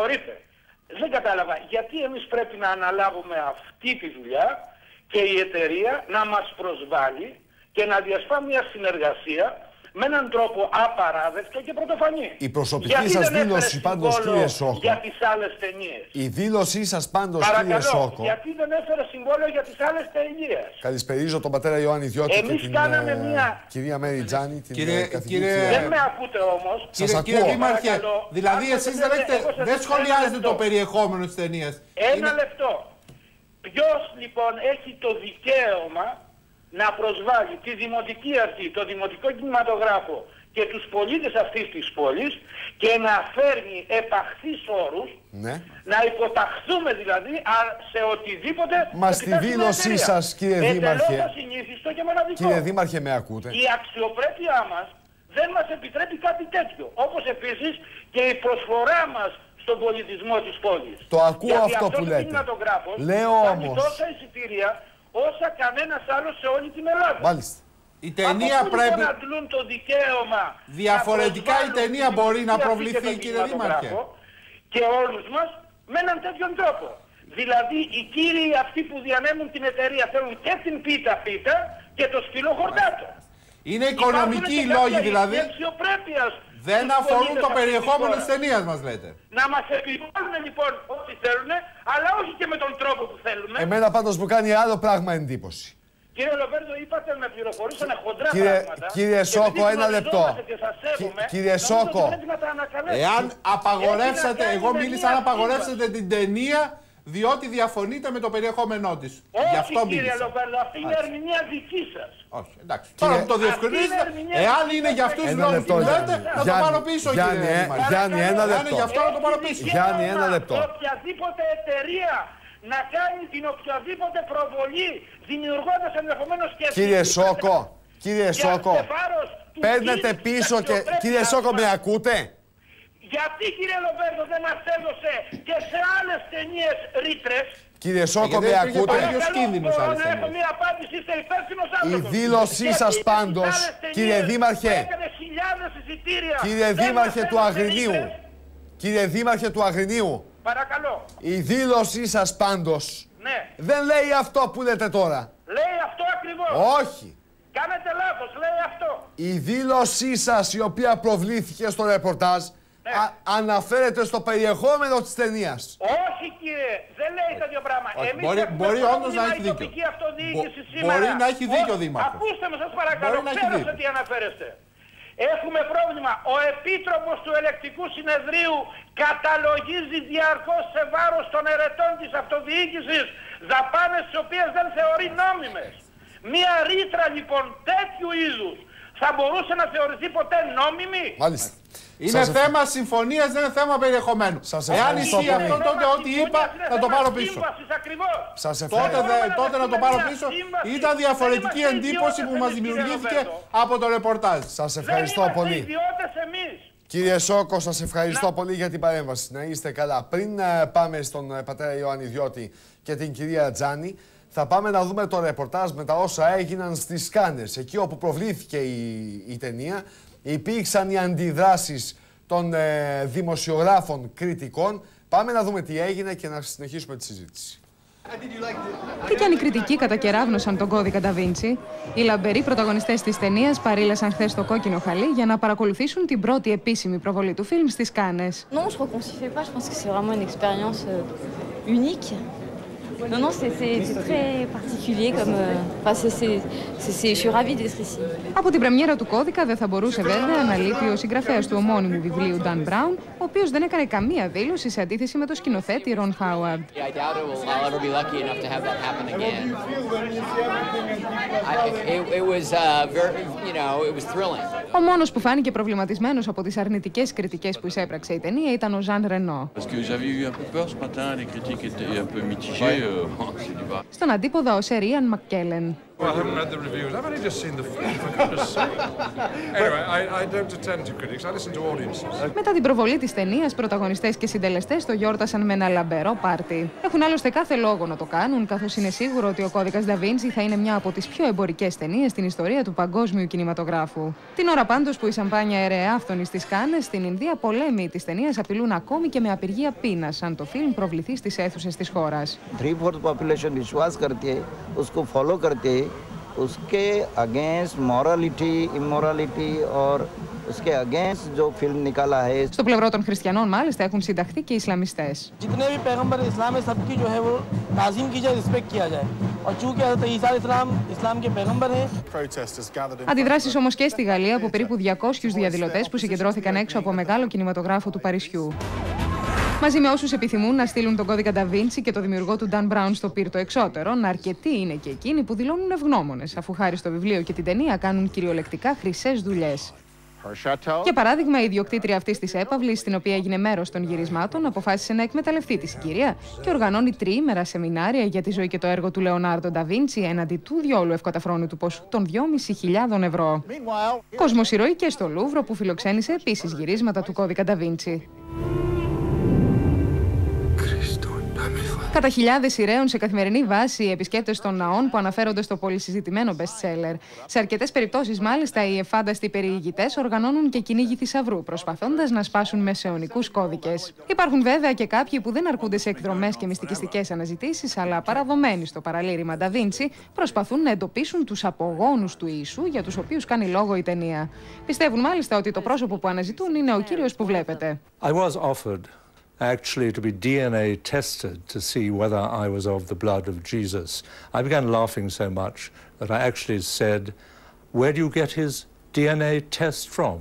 Δεν κατάλαβα γιατί εμείς πρέπει να αναλάβουμε αυτή τη δουλειά και η εταιρεία να μας προσβάλλει και να διασπά μια συνεργασία με έναν τρόπο απαράδεκτο και πρωτοφανή. Η προσωπική σας δήλωση πάντως, κύριε Σόκο. Για τις άλλες ταινίες. Η δήλωσή σας πάντως, κύριε Σόκο. Γιατί δεν έφερε συμβόλαιο για τις άλλες ταινίες. Καλησπερίζω τον πατέρα Ιωάννη Διώτη και την κυρία Μέρη Τζάνη, την καθηγήτρια. Δεν με ακούτε όμως. Κύριε Δήμαρχε, δηλαδή εσείς δεν σχολιάζετε το περιεχόμενο της ταινίας. Ένα λεπτό. Ποιος λοιπόν έχει το δικαίωμα να προσβάλλει τη Δημοτική Αρχή, το Δημοτικό Κινηματογράφο και τους πολίτες αυτής της πόλης και να φέρνει επαχθείς όρους, ναι, να υποταχθούμε δηλαδή σε οτιδήποτε. Μα στη δήλωσή σας, κύριε Δήμαρχε, ασυνήθιστο και μοναδικό. Κύριε Δήμαρχε, με ακούτε. Η αξιοπρέπειά μας δεν μας επιτρέπει κάτι τέτοιο. Όπως επίσης και η προσφορά μας στον πολιτισμό της πόλης. Το ακούω. Γιατί αυτό που λέτε. Λέω όμως. Τόσα εισιτήρια όσα κανένας άλλος σε όλη την Ελλάδα. Μάλιστα. Η ταινία πρέπει να αντλούν το δικαίωμα. Διαφορετικά η ταινία μπορεί να προβληθεί, κύριε Δήμαρχε. Και όλους μας με έναν τέτοιον τρόπο. Δηλαδή οι κύριοι αυτοί που διανέμουν την εταιρεία θέλουν και την πίτα και το σκύλο χορτάτο. Είναι οικονομικοί οι λόγοι δηλαδή. Δεν αφορούν το περιεχόμενο της ταινίας μας, λέτε. Να μας επιβάλλουν λοιπόν ό,τι θέλουν, αλλά όχι και με τον τρόπο που θέλουν. Εμένα πάντως μου κάνει άλλο πράγμα εντύπωση. Κύριε Λοβέρδο, είπατε με πληροφορήσανε χοντρά πράγματα. Κύριε Σόκο, ένα λεπτό. Κύριε Σόκο, εάν απαγορεύσατε, εγώ μίλησα αν απαγορεύσατε την ταινία διότι διαφωνείτε με το περιεχόμενό της. Όχι, κύριε Λοβέρδο, αυτή είναι ερμηνεία δική σας. Όχι, εντάξει. Τώρα που το διευκρινίζετε, εάν είναι για αυτούς τους λόγους που λέτε, να το πάρω πίσω, κύριε Δημαρχέ. Γιάννη, ένα λεπτό. Αν είναι γι' αυτό, να το πάρω πίσω. Γιάννη, ένα λεπτό. Οποιαδήποτε εταιρεία να κάνει την οποιαδήποτε προβολή, δημιουργώντας ενδεχομένως και... Κύριε Σόκο, παίρνετε πίσω και... Κύριε Σόκο, με ακούτε? Γιατί, κύριε Λοβέρδο, δεν μας έδωσε και σε άλλες ταινίες ρήτρες? Κύριε Σόκο, με ακούτε? Έχω μία απάντηση, είστε υπεύθυνος άνθρωπος. Η δήλωσή σας πάντως, κύριε Δήμαρχε, κύριε Δήμαρχε του Αγρινίου, παρακαλώ. Η δήλωσή σας πάντως δεν λέει αυτό που λέτε τώρα. Λέει αυτό ακριβώς. Όχι. Κάνετε λάθος, λέει αυτό. Η δήλωσή σας, η οποία προβλήθηκε στο ρεπορτάζ, αναφέρεται στο περιεχόμενο της ταινίας. Όχι, κύριε, δεν λέει τα δύο πράγματα. Μπορεί όντως να έχει δίκιο. Μπορεί να έχει δίκιο ο Δήμαρχος. Ακούστε με, σας παρακαλώ, ξέρω σε τι αναφέρεστε. Έχουμε πρόβλημα. Ο Επίτροπος του Ελεκτικού Συνεδρίου καταλογίζει διαρκώς σε βάρος των ερετών της αυτοδιοίκησης δαπάνες τις οποίες δεν θεωρεί νόμιμες. Μία ρήτρα λοιπόν τέτοιου είδους θα μπορούσε να θεωρηθεί ποτέ νόμιμη? Μάλιστα. Είναι θέμα συμφωνίας, δεν είναι θέμα περιεχομένου. Εάν ισχύει αυτό, τότε ό,τι είπα θα το πάρω πίσω. Τότε να το πάρω πίσω. Ήταν διαφορετική εντύπωση που μας δημιουργήθηκε από το ρεπορτάζ. Σας ευχαριστώ πολύ. Κύριε Σόκο, σας ευχαριστώ πολύ για την παρέμβαση. Να είστε καλά. Πριν πάμε στον πατέρα Ιωαννιδιώτη και την κυρία Τζάνη, θα πάμε να δούμε το ρεπορτάζ με τα όσα έγιναν στις Κάνες. Εκεί όπου προβλήθηκε η ταινία, υπήρξαν οι αντιδράσεις των δημοσιογράφων κριτικών. Πάμε να δούμε τι έγινε και να συνεχίσουμε τη συζήτηση. Τι κι αν οι κριτικοί κατακεράβνωσαν τον κώδικα Da Vinci, οι λαμπεροί πρωταγωνιστές της ταινίας παρήλασαν χθες το κόκκινο χαλί για να παρακολουθήσουν την πρώτη επίσημη προβολή του φιλμ στις Κάνες. Non, je crois qu'on s'y fait pas. Je pense que c'est vraiment une expérience unique. Non, non, c'est très particulier comme. Enfin, je suis ravie d'être ici. Από την πρεμιέρα του κώδικα δεν θα μπορούσε βέβαια να λείπει ο συγγραφέας του ομώνυμου βιβλίου Dan Brown, ο οποίος δεν έκανε καμία δήλωση σε αντίθεση με το σκηνοθέτη Ron Howard. Ο μόνος που φάνηκε προβληματισμένος από τις αρνητικές κριτικές που εισέπραξε η ταινία ήταν ο Ζαν Ρενό. Στον αντίποδα ο Σερ Ιαν Μακκέλεν. Μετά την προβολή της ταινίας, πρωταγωνιστές και συντελεστές το γιόρτασαν με ένα λαμπερό πάρτι. Έχουν άλλωστε κάθε λόγο να το κάνουν, καθώς είναι σίγουρο ότι ο κώδικας Da Vinci θα είναι μια από τις πιο εμπορικές ταινίες στην ιστορία του παγκόσμιου κινηματογράφου. Την ώρα πάντως που η σαμπάνια ερεάφθονη στις Κάνες, στην Ινδία πολέμοι της ταινίας απειλούν ακόμη και με απεργία πείνας, αν το φιλμ προβληθεί στις αίθουσες της χώρας. उसके against morality, immorality और उसके अगेंस्ट जो फिल्म निकाला है. Στο πλευρό των χριστιανών μάλιστα έχουν συνταχθεί και Ισλαμιστές. जितने भी पैगंबर इस्लाम है सबकी जो है वो ताज़ीम की जाए, रिस्पेक्ट किया जाए. और चूंकि हज़रत ईसा इस्लाम के पैगंबर हैं. Αντιδράσεις όμως και στη Γαλλία από περίπου 200 διαδηλωτές που συγκεντρώθηκαν έξω από μεγάλο κινηματογράφο του Παρισιού. Μαζί με όσους επιθυμούν να στείλουν τον κώδικα Da Vinci και το δημιουργό του Dan Brown στο πύρτο εξώτερον, αρκετοί είναι και εκείνοι που δηλώνουν ευγνώμονες, αφού χάρη στο βιβλίο και την ταινία κάνουν κυριολεκτικά χρυσές δουλειές. Για παράδειγμα, η ιδιοκτήτρια αυτής της έπαυλης, στην οποία έγινε μέρος των γυρισμάτων, αποφάσισε να εκμεταλλευτεί τη συγκυρία και οργανώνει τριήμερα σεμινάρια για τη ζωή και το έργο του Λεωνάρντο Da Vinci έναντι του διόλου ευκαταφρόνητου ποσού των 2.500 ευρώ. Κοσμοσυρωή και στο Λούβρο, που φιλοξένησε επίσης γυρίσματα του κώδικα Da Vinci. Cristo, dame Κατά χιλιάδες ειραίων σε καθημερινή βάση οι επισκέπτες των ναών που αναφέρονται στο πολυσυζητημένο best-seller. Σε αρκετές περιπτώσεις, μάλιστα, οι εφάνταστοι περιηγητές οργανώνουν και κυνήγι θησαυρού, προσπαθώντας να σπάσουν μεσαιωνικούς κώδικες. Υπάρχουν βέβαια και κάποιοι που δεν αρκούνται σε εκδρομές και μυστικιστικές αναζητήσεις, αλλά παραδομένοι στο παραλήρημα Da Vinci, προσπαθούν να εντοπίσουν τους απογόνους του Ιησού για τους οποίους κάνει λόγο η ταινία. Πιστεύουν μάλιστα ότι το πρόσωπο που αναζητούν είναι ο Κύριος που βλέπετε. Actually to be DNA tested to see whether I was of the blood of Jesus. I began laughing so much that I actually said, "Where do you get his DNA test from?"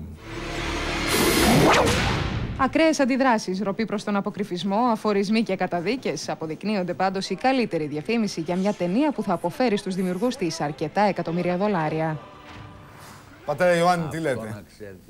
Ακραίες αντιδράσεις, ροπή προς τον αποκρυφισμό, αφορισμοί και καταδίκες αποδεικνύονται πάντως η καλύτερη διαφήμιση για μια ταινία που θα αποφέρει στους δημιουργούς της αρκετά εκατομμύρια δολάρια. Πατέρα Ιωάννη, τι λέτε?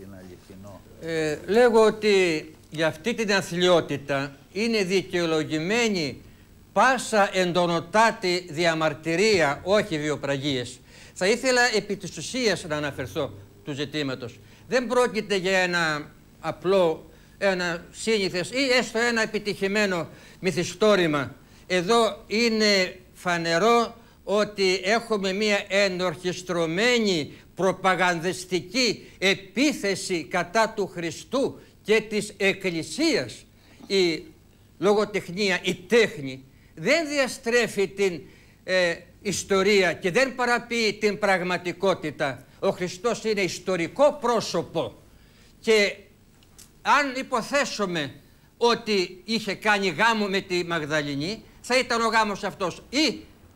Λέγω ότι για αυτή την αθλιότητα είναι δικαιολογημένη πάσα εντονοτάτη διαμαρτυρία, όχι βιοπραγίες. Θα ήθελα επί της ουσίας να αναφερθώ του ζητήματος. Δεν πρόκειται για ένα απλό, ένα σύνηθες ή έστω ένα επιτυχημένο μυθιστόρημα. Εδώ είναι φανερό ότι έχουμε μία ενορχιστρωμένη προπαγανδιστική επίθεση κατά του Χριστού και της Εκκλησίας. Η λογοτεχνία, η τέχνη δεν διαστρέφει την ιστορία και δεν παραποιεί την πραγματικότητα. Ο Χριστός είναι ιστορικό πρόσωπο και αν υποθέσουμε ότι είχε κάνει γάμο με τη Μαγδαληνή, θα ήταν ο γάμος αυτός ή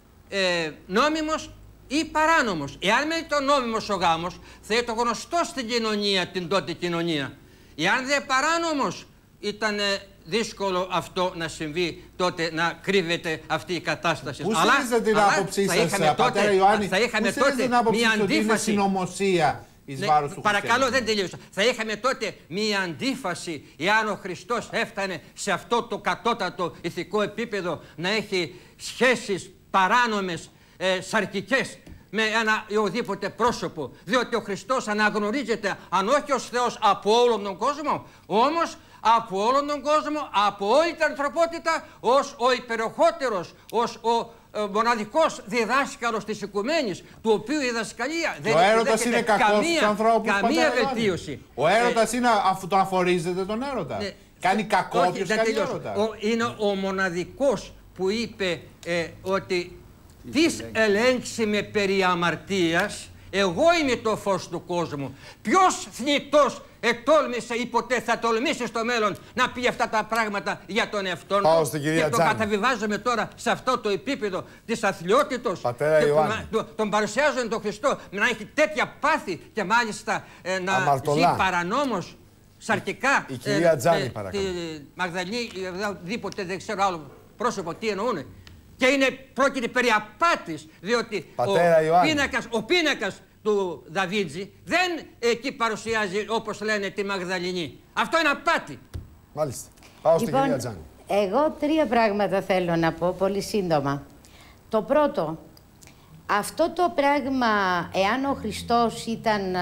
νόμιμος ή παράνομος. Εάν με το νόμιμος ο γάμος, θα ήταν γνωστό στην κοινωνία, την τότε κοινωνία. Εάν δεν παράνομος, ήταν δύσκολο αυτό να συμβεί, τότε να κρύβεται αυτή η κατάσταση. Πού στηρίζετε την άποψή σας, πατέρα Ιωάννη? Θα είχαμε τότε μια αντίφαση. Συνωμοσία εις βάρος του παρακαλώ, δεν τελείωσα. Θα είχαμε τότε μια αντίφαση, εάν ο Χριστός έφτανε σε αυτό το κατώτατο ηθικό επίπεδο να έχει σχέσεις παράνομες, σαρκικές με ένα ή οδήποτε πρόσωπο, διότι ο Χριστός αναγνωρίζεται αν όχι ως Θεός από όλον τον κόσμο, όμως από όλον τον κόσμο, από όλη την ανθρωπότητα, ως ο υπεροχότερος, ως ο μοναδικός διδάσκαλος της οικουμένης, του οποίου η διδασκαλία δεν είναι κακός στους ανθρώπους, καμία βελτίωση. Ο έρωτας είναι, αφού το αφορίζετε τον έρωτα. Κάνει κακό όποιος κάνει έρωτα. Είναι ο μοναδικός που είπε ότι «Τις ελέγξime περί αμαρτίας, εγώ είμαι το φως του κόσμου». Ποιος θνητός ετόλμησε ή ποτέ θα τολμήσει στο μέλλον να πει αυτά τα πράγματα για τον εαυτόν του? Και το καταβιβάζουμε τώρα σε αυτό το επίπεδο της αθλιότητος. Τον παρουσιάζουν τον Χριστό να έχει τέτοια πάθη και μάλιστα να ζει παρανόμως, σαρκικά. Η κυρία Τζάνη, παρακαλώ. Τη Μαγδαληνή, οδήποτε δεν ξέρω άλλο πρόσωπο τι εννοούν. Και πρόκειται περί απάτης, διότι ο πίνακας του Δαβίντζη δεν εκεί παρουσιάζει, όπως λένε, τη Μαγδαληνή. Αυτό είναι απάτη. Μάλιστα. Πάω στην κυρία Τζάνη. Εγώ τρία πράγματα θέλω να πω, πολύ σύντομα. Το πρώτο, αυτό το πράγμα, εάν ο Χριστός ήταν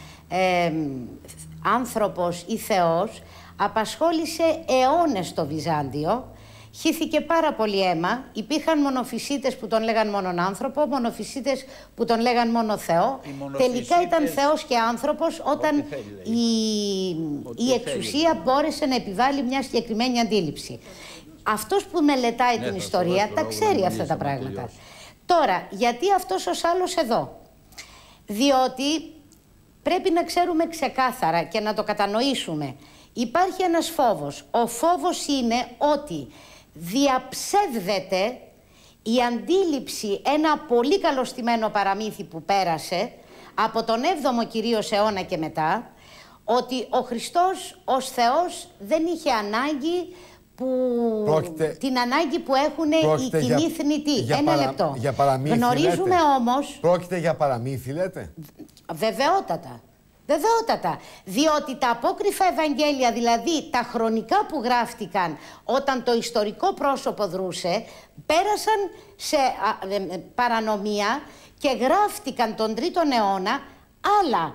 άνθρωπος ή Θεός, απασχόλησε αιώνες το Βυζάντιο. Χύθηκε πάρα πολύ αίμα. Υπήρχαν μονοφυσίτες που τον λέγαν μόνον άνθρωπο, μονοφυσίτες που τον λέγαν μόνο Θεό. Τελικά ήταν Θεός και άνθρωπος όταν η εξουσία μπόρεσε να επιβάλλει μια συγκεκριμένη αντίληψη. Αυτός που μελετάει την ιστορία τα ξέρει αυτά τα πράγματα. Τώρα, γιατί αυτός ως άλλος εδώ? Διότι πρέπει να ξέρουμε ξεκάθαρα και να το κατανοήσουμε. Υπάρχει ένας φόβος. Ο φόβος είναι ότι διαψεύδεται η αντίληψη, ένα πολύ καλωστημένο παραμύθι που πέρασε από τον 7ο κυρίως αιώνα και μετά, ότι ο Χριστός ως Θεός δεν είχε ανάγκη την ανάγκη που έχουν οι κοινοί θνητοί. Ένα λεπτό. Για παραμύθι, γνωρίζουμε όμως... Πρόκειται για παραμύθι, λέτε? Βεβαιότατα. Βεβαιότατα, διότι τα απόκριφα Ευαγγέλια, δηλαδή τα χρονικά που γράφτηκαν όταν το ιστορικό πρόσωπο δρούσε, πέρασαν σε παρανομία και γράφτηκαν τον 3ο αιώνα άλλα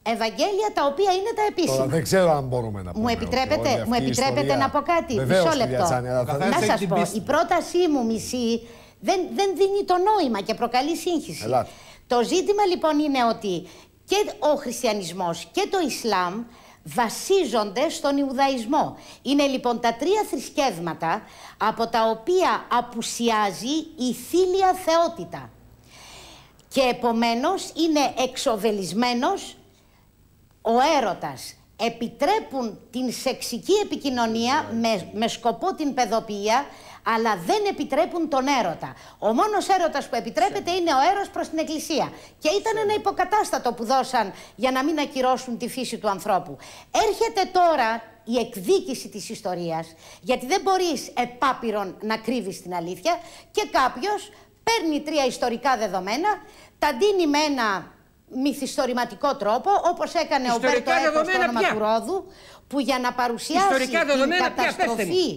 Ευαγγέλια τα οποία είναι τα επίσημα. Τώρα δεν ξέρω αν μπορούμε να πούμε. Μου επιτρέπετε να πω κάτι? Βεβαίως, μισό λεπτό. Να σας πω, η πρότασή μου μισή δεν δίνει το νόημα και προκαλεί σύγχυση. Ελάτε. Το ζήτημα λοιπόν είναι ότι και ο χριστιανισμός και το Ισλάμ βασίζονται στον Ιουδαϊσμό. Είναι λοιπόν τα τρία θρησκεύματα από τα οποία απουσιάζει η θήλια θεότητα. Και επομένως είναι εξοβελισμένος ο έρωτας. Επιτρέπουν την σεξική επικοινωνία με σκοπό την παιδοποιία, αλλά δεν επιτρέπουν τον έρωτα. Ο μόνος έρωτας που επιτρέπεται είναι ο έρος προς την Εκκλησία. Και ήταν ένα υποκατάστατο που δώσαν για να μην ακυρώσουν τη φύση του ανθρώπου. Έρχεται τώρα η εκδίκηση της ιστορίας, γιατί δεν μπορείς επάπειρον να κρύβεις την αλήθεια, και κάποιος παίρνει τρία ιστορικά δεδομένα, τα ντύνει με ένα μυθιστορηματικό τρόπο, όπως έκανε ο Μπέρτο Έκο στο όνομα του Ρόδου, που για να παρουσιάσει την καταστροφή,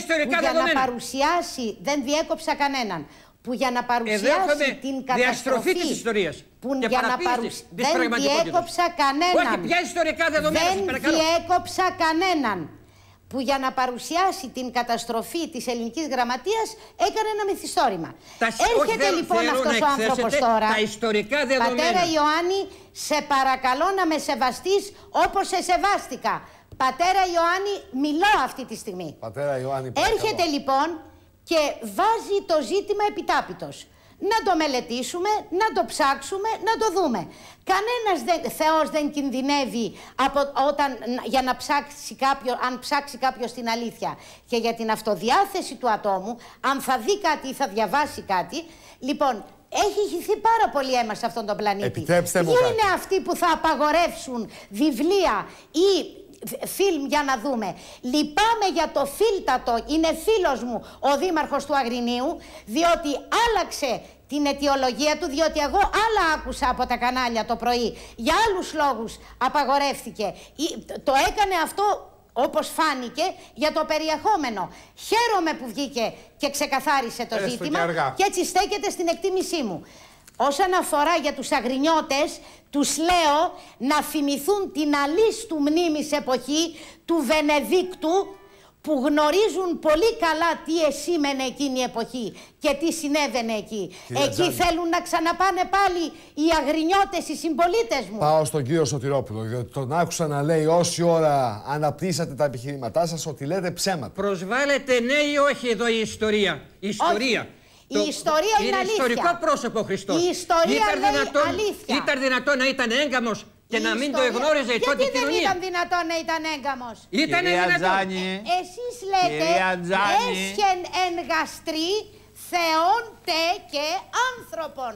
δεν διέκοψα κανέναν, που για να παρουσιάσει την καταστροφή της ιστορίας, που για να δεν διέκοψα κανέναν, δεν διέκοψα κανέναν, που για να παρουσιάσει την καταστροφή της ελληνικής γραμματείας έκανε ένα μυθιστόρημα. Έρχεται λοιπόν αυτός ο άνθρωπος τώρα. Πατέρα Ιωάννη, σε παρακαλώ να με σεβαστείς όπως σε σεβάστηκα. Πατέρα Ιωάννη, μιλώ αυτή τη στιγμή. Πατέρα Ιωάννη, παρακαλώ. Έρχεται λοιπόν και βάζει το ζήτημα επιτάπητος. Να το μελετήσουμε, να το ψάξουμε, να το δούμε. Κανένας Θεός δεν κινδυνεύει για να ψάξει αν ψάξει κάποιος την αλήθεια και για την αυτοδιάθεση του ατόμου, αν θα δει κάτι ή θα διαβάσει κάτι. Λοιπόν, έχει χυθεί πάρα πολύ αίμα σε αυτόν τον πλανήτη. Επιτρέψτε μου Ποιοι είναι αυτοί που θα απαγορεύσουν βιβλία ή φιλμ για να δούμε? Λυπάμαι για το φίλτατο, είναι φίλος μου ο δήμαρχος του Αγρινίου, διότι άλλαξε την αιτιολογία του, διότι εγώ άλλα άκουσα από τα κανάλια το πρωί, για άλλους λόγους απαγορεύτηκε. Το έκανε αυτό, όπως φάνηκε, για το περιεχόμενο. Χαίρομαι που βγήκε και ξεκαθάρισε το ζήτημα και έτσι στέκεται στην εκτίμησή μου. Όσον αφορά για τους Αγρινιώτες, τους λέω να θυμηθούν την αλίστου μνήμης εποχή του Βενεδίκτου, που γνωρίζουν πολύ καλά τι εσήμενε εκείνη η εποχή και τι συνέβαινε εκεί. Εκεί θέλουν να ξαναπάνε πάλι οι Αγρινιώτες, οι συμπολίτες μου. Πάω στον κύριο Σωτηρόπουλο, διότι τον άκουσα να λέει όση ώρα αναπτύσσατε τα επιχειρήματά σας ότι λέτε ψέματα. Προσβάλλεται ναι ή όχι εδώ η ιστορία? Η ιστορία. Η ιστορία είναι αλήθεια. Είναι ιστορικό πρόσωπο ο Χριστός. Η ιστορία λέει αλήθεια. Ήταν δυνατόν να ήταν έγκαμος και να μην το εγνώριζε η τότε κοινωνία? Γιατί δεν ήταν δυνατόν να ήταν έγκαμος? Ήταν δυνατόν. Εσείς λέτε έσχεν εν γαστρή θεών τε και άνθρωπον.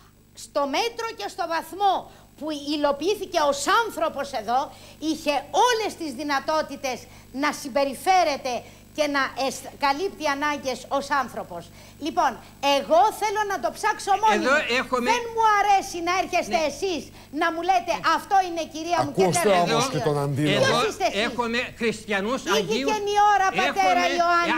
Στο μέτρο και στο βαθμό που υλοποιήθηκε ως άνθρωπος εδώ, είχε όλες τις δυνατότητες να συμπεριφέρεται και να καλύπτει ανάγκες ως άνθρωπος. Λοιπόν, εγώ θέλω να το ψάξω μόνη μου. Δεν μου αρέσει να έρχεστε εσείς να μου λέτε αυτό είναι κυρία μου και ακούστε όμως και τον αντίλογο. Εδώ έχουμε χριστιανούς αγίους. Ήγηκε η ώρα, πατέρα Ιωάννη.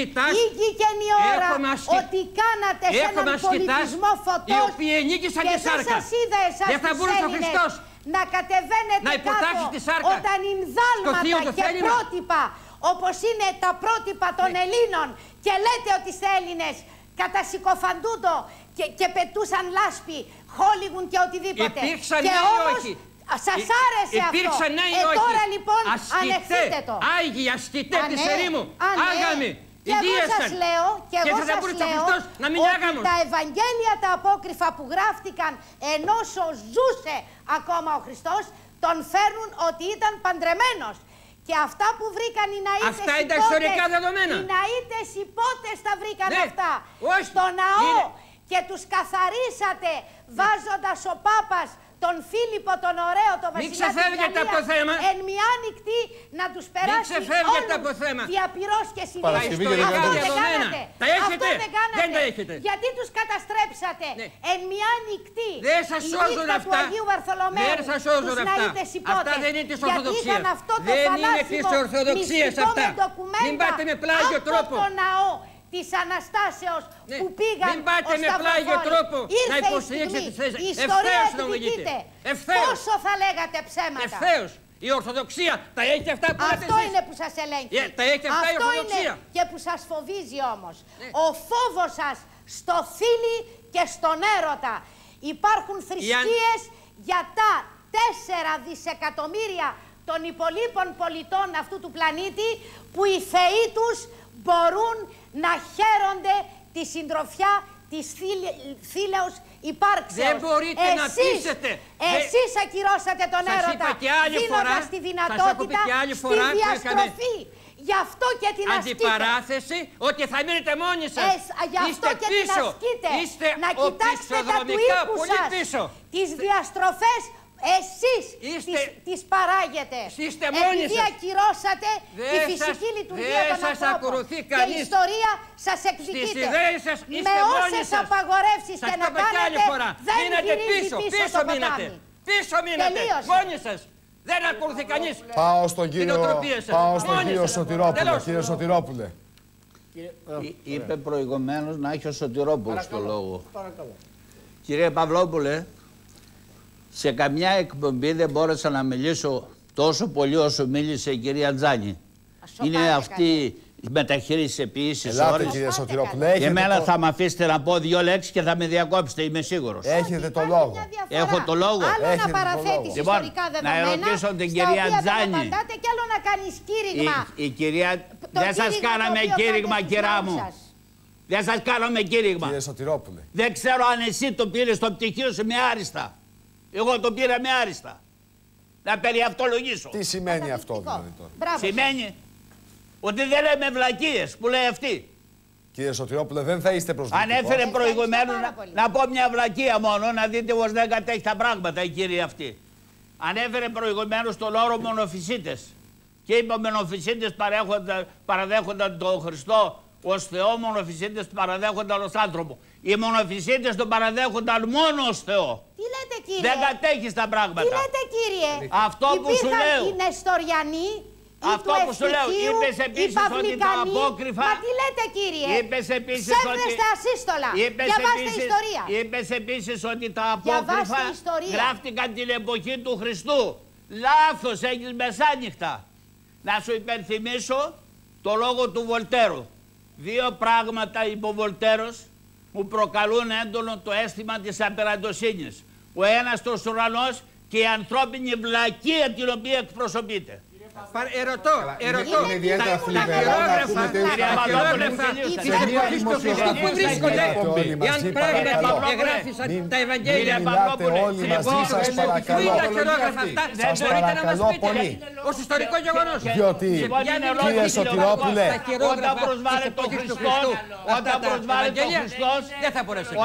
Ήγηκε η ώρα ότι κάνατε σε έναν πολιτισμό φωτός οι οποίοι ενίκησαν τη σάρκα. Και δεν σας είδα εσάς τους Έλληνες να κατεβαίνετε κάτω όταν είναι δάλματα και πρότυπα, όπως είναι τα πρότυπα των Ελλήνων, και λέτε ότι είστε Έλληνες, κατασυκοφαντούντο και πετούσαν λάσπη, Χόλιγουν και οτιδήποτε. Υπήρξαν και νέοι όμως, όχι. σας άρεσε υπήρξαν αυτό. Νέοι όχι. Τώρα λοιπόν ανεχθείτε το. Άγιοι ασκητέ της ερήμου. Άγαμοι. Και εγώ σας λέω, και τα Ευαγγέλια τα απόκριφα που γράφτηκαν ενώ ζούσε ακόμα ο Χριστός, τον φέρνουν ότι ήταν παντρεμένος. Και αυτά που βρήκαν οι ναΐτες αυτά είναι τα ιστορικά δεδομένα. Οι ναΐτες υπότες τα βρήκαν αυτά. Όχι. Στο ναό και τους καθαρίσατε βάζοντας ο Πάπας τον Φίλιππο τον ωραίο, τον βασιλιά της Γαλλίας, εν μια νυχτή να τους περάσει όλους διαπυρός και συνήθως. Αυτό δεν κάνατε. Αυτό δεν κάνατε. Γιατί τους καταστρέψατε εν μια νυχτή. Δεν σας σώζουν αυτά. Του Αγίου Βαρθολομαίου, τους ναΐτες υπότες. Αυτά δεν είναι της Ορθοδοξίας. Γιατί είχαν αυτό το θανάσιμο μυστικό ντοκουμέντο από τον ναό της Αναστάσεως που πήγαν. Μην πάτε με πλάγιο τρόπο να υποστηρίξετε τη θέση. Η ιστορία εκδικείται. Πόσο θα λέγατε ψέματα. Ευθέως. Η Ορθοδοξία τα έχει αυτά που λέτε εσείς. Αυτό είναι που σας ελέγχει. Τα έχει αυτά η Ορθοδοξία. Είναι και που σας φοβίζει όμως. Ο φόβος σας στο θήλυ και στον έρωτα. Υπάρχουν θρησκείες για τα 4 δισεκατομμύρια των υπολείπων πολιτών αυτού του πλανήτη που οι θεοί τους μπορούν να χαίρονται τη συντροφιά της θήλεως υπάρξεως. Δεν μπορείτε να πείσετε. Εσείς ακυρώσατε τον έρωτα δίνοντας τη δυνατότητα στη διαστροφή. Γι' αυτό και την ασκείτε. Αντιπαράθεση ότι θα μείνετε μόνοι σας. Γι' αυτό και την ασκείτε. Να κοιτάξετε τα του οίκου σας. Τις διαστροφές εσείς τις παράγετε. Είστε μόνοι σας. Επειδή ακυρώσατε τη φυσική λειτουργία των ανθρώπων. Και η ιστορία σας εκδικείται. Με όσες απαγορεύσεις και να κάνετε δεν γυρίζει πίσω το ποτάμι. Πίσω μείνατε. Μόνοι σας. Δεν ακολουθεί κανείς. Πάω στον κύριο Σωτηρόπουλο. Κύριε Σωτηρόπουλε. Είπε προηγουμένως να έχει ο Σωτηρόπουλος το λόγο. Κύριε Παυλόπουλε, σε καμιά εκπομπή δεν μπόρεσα να μιλήσω τόσο πολύ όσο μίλησε η κυρία Τζάνη. Είναι αυτή η μεταχείριση επίσης ώρες. Κύριε Σωτηρόπουλε, εμένα θα με αφήσετε να πω 2 λέξεις και θα με διακόψετε, είμαι σίγουρος. Έχετε το λόγο. Έχω το λόγο. Άλλο να παραθέτεις ιστορικά δεδομένα, να ρωτήσω την κυρία Τζάνη. Και άλλο να κάνεις κήρυγμα. Η κυρία... Δεν σας κάναμε κήρυγμα, κυρά μου. Δεν σας κάναμε κήρυγμα. Κύριε Σωτηρόπουλε. Δεν ξέρω αν εσύ το πήρες στο πτυχίο σου με άριστα. Εγώ το πήρα με άριστα. Να περιαυτολογήσω. Τι σημαίνει αυτό δηλαδή τώρα? Σημαίνει ότι δεν λέμε βλακίες που λέει αυτή. Κύριε Σωτηρόπουλε, δεν θα είστε προσβλητικός. Ανέφερε προηγουμένως να πω μια βλακία μόνο, να δείτε πως δεν κατέχει τα πράγματα η κυρία αυτή. Ανέφερε προηγουμένως τον όρο μονοφυσίτες. Και είπε μονοφυσίτες παραδέχονταν τον Χριστό ως Θεό, μονοφυσίτες παραδέχονταν ως άνθρωπο. Οι μονοφυσίτες τον παραδέχονταν μόνο ως Θεό. Τι λέτε κύριε? Δεν κατέχεις τα πράγματα. Τι λέτε κύριε? Αυτό που σου λέω. Οι Νεστοριανοί, αυτό που σου λέω. Είπες επίσης ότι τα απόκριφα... Μα τι λέτε κύριε? Είπες επίσης ψεύδεστε ασύστολα. Διαβάστε ιστορία. Είπες επίσης ότι τα απόκριφα γράφτηκαν την εποχή του Χριστού. Λάθος, έχεις μεσάνυχτα. Να σου υπενθυμίσω το λόγο του Βολτέρου. 2 πράγματα είπε ο Βολτέρος που προκαλούν έντονο το αίσθημα της απεραντοσύνης. Ο ένας στους ουρανός και η ανθρώπινη βλακεία την οποία εκπροσωπείται. Ερωτώ. Είναι ιδιαίτερα θλιβερά να ακούμε της εποχής του Χριστού που βρίσκονται. Εάν πράγματι εγγράφησαν τα Ευαγγέλια. Μην μιλάτε όλοι μαζί σας παρακαλώ. Σας παρακαλώ πολύ. Ως ιστορικό γεγονός. Διότι, κύριε Σωτηρόπουλε, όταν προσβάλλει τον Χριστό, δεν θα μπορέσει.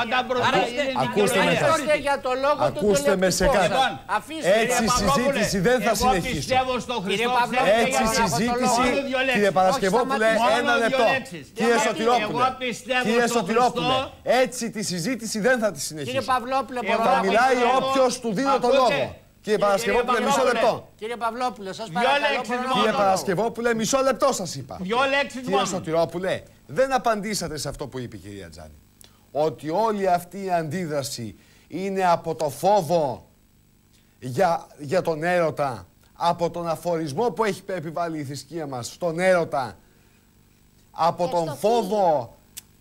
Ακούστε με σε κάτι. Έτσι η συζήτηση δεν θα συνεχίσει. Έτσι η συζήτηση, κύριε Παρασκευόπουλε, 1 λεπτό. Κύριε Σωτηρόπουλε, έτσι τη συζήτηση δεν θα τη συνεχίσει. Κύριε Παυλόπουλε, θα μιλάει όποιος του δίνω το λόγο. Κύριε Παρασκευόπουλε, μισό λεπτό. Κύριε Παυλόπουλε, σας παρακαλώ. Κύριε Παρασκευόπουλε, μισό λεπτό σας είπα. 2 λέξεις Κύριε Σωτηρόπουλε, δεν απαντήσατε σε αυτό που είπε η κυρία Τζάνη. Ότι όλη αυτή η αντίδραση είναι από το φόβο για τον έρωτα, από τον αφορισμό που έχει επιβάλει η θρησκεία μας στον έρωτα, από τον φόβο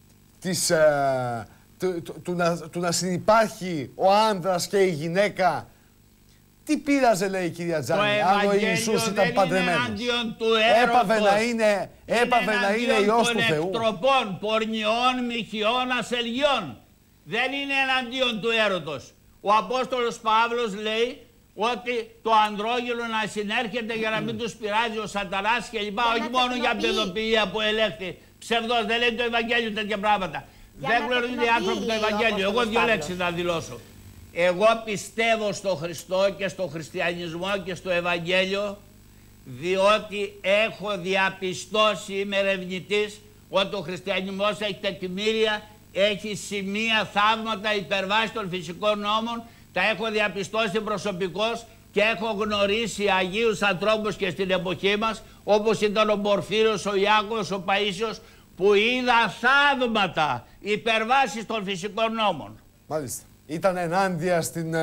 του να συνυπάρχει ο άνδρας και η γυναίκα. Τι πείραζε, λέει η κυρία Τζάνη, αν ο Ιησούς ήταν παντρεμένος? Έπαβε να είναι Υιός του Θεού. Εκτροπών, πορνιών, μοιχιών, ασελιών. Δεν είναι εναντίον του έρωτος. Ο Απόστολος Παύλος λέει ότι το ανδρόγυνο να συνέρχεται για να μην τους πειράζει ο σατανάς και λοιπά, όχι μόνο για παιδοποιία που ελέγχθη. Ψευδός, δεν λέει το Ευαγγέλιο τέτοια πράγματα. Δεν γνωρίζουν οι άνθρωποι το Ευαγγέλιο. Εγώ 2 λέξεις να δηλώσω. Εγώ πιστεύω στο Χριστό και στο χριστιανισμό και στο Ευαγγέλιο, διότι έχω διαπιστώσει, είμαι ερευνητής, ότι ο χριστιανισμός έχει τεκμήρια, έχει σημεία, θαύματα, υπερβάσει των φυσικών νόμων. Τα έχω διαπιστώσει προσωπικώς και έχω γνωρίσει Αγίους ανθρώπους και στην εποχή μας, όπως ήταν ο Πορφύριος, ο Ιάκωβος, ο Παΐσιος, που είδα θαύματα υπερβάσεις των φυσικών νόμων. Μάλιστα. Ήταν ενάντια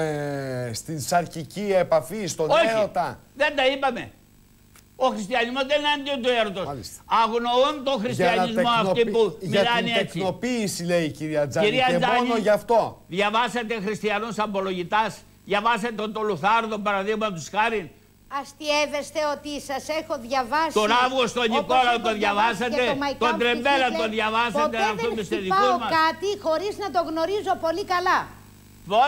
στην σαρκική επαφή, στον έρωτα. Δεν τα είπαμε. Ο χριστιανισμός δεν είναι αντίον του έρωτος. Αγνοούν τον χριστιανισμό αυτοί που μιλάνε έτσι. Για την τεκνοποίηση, λέει η κυρία Τζάνη, και μόνο γι' αυτό. Διαβάσατε χριστιανούς απολογητάς, διαβάσατε τον Λουθάρδο, παραδείγματος χάριν. Αστιεύεστε ότι σας έχω διαβάσει. Τον Αύγουστο Νικόλαο τον διαβάσατε, τον Τρεμπέλα τον διαβάσατε, αυτό με σε δικούς μας. Κάτι χωρίς να το γνωρίζω πολύ καλά. Πώς?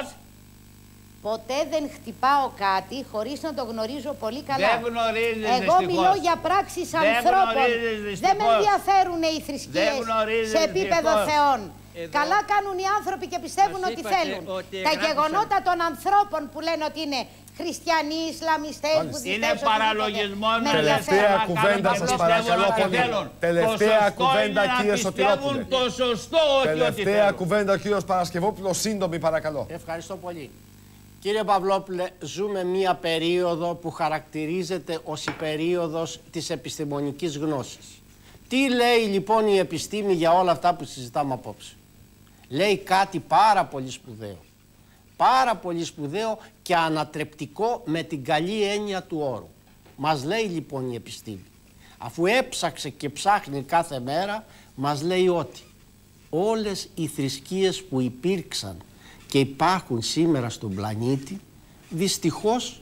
Ποτέ δεν χτυπάω κάτι χωρίς να το γνωρίζω πολύ καλά. Δεν γνωρίζεις, εγώ μιλώ για πράξεις ανθρώπων. Δεν με ενδιαφέρουν οι θρησκείες σε επίπεδο θεών. Καλά κάνουν οι άνθρωποι και πιστεύουν ότι θέλουν. Τα γεγονότα των ανθρώπων που λένε ότι είναι χριστιανοί, Ισλαμιστές, βουδιστές, είναι παραλογισμό να τελευταία κουβέντα σας παρακαλώ πολύ. Τελευταία κουβέντα κύριε Σωτηρόπουλε. Το σωστό, όχι ότι τελευταία κουβέντα ο κύριος Παρασκευόπουλος, σύντομη παρακαλώ. Ευχαριστώ πολύ. Κύριε Παυλόπουλε, ζούμε μία περίοδο που χαρακτηρίζεται ως η περίοδος της επιστημονικής γνώσης. Τι λέει λοιπόν η επιστήμη για όλα αυτά που συζητάμε απόψε? Λέει κάτι πάρα πολύ σπουδαίο. Πάρα πολύ σπουδαίο και ανατρεπτικό με την καλή έννοια του όρου. Μας λέει λοιπόν η επιστήμη, αφού έψαξε και ψάχνει κάθε μέρα, μας λέει ότι όλες οι θρησκείες που υπήρξαν και υπάρχουν σήμερα στον πλανήτη, δυστυχώς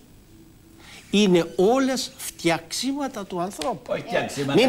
είναι όλες φτιαξίματα του ανθρώπου. Όχι φτιαξίματα,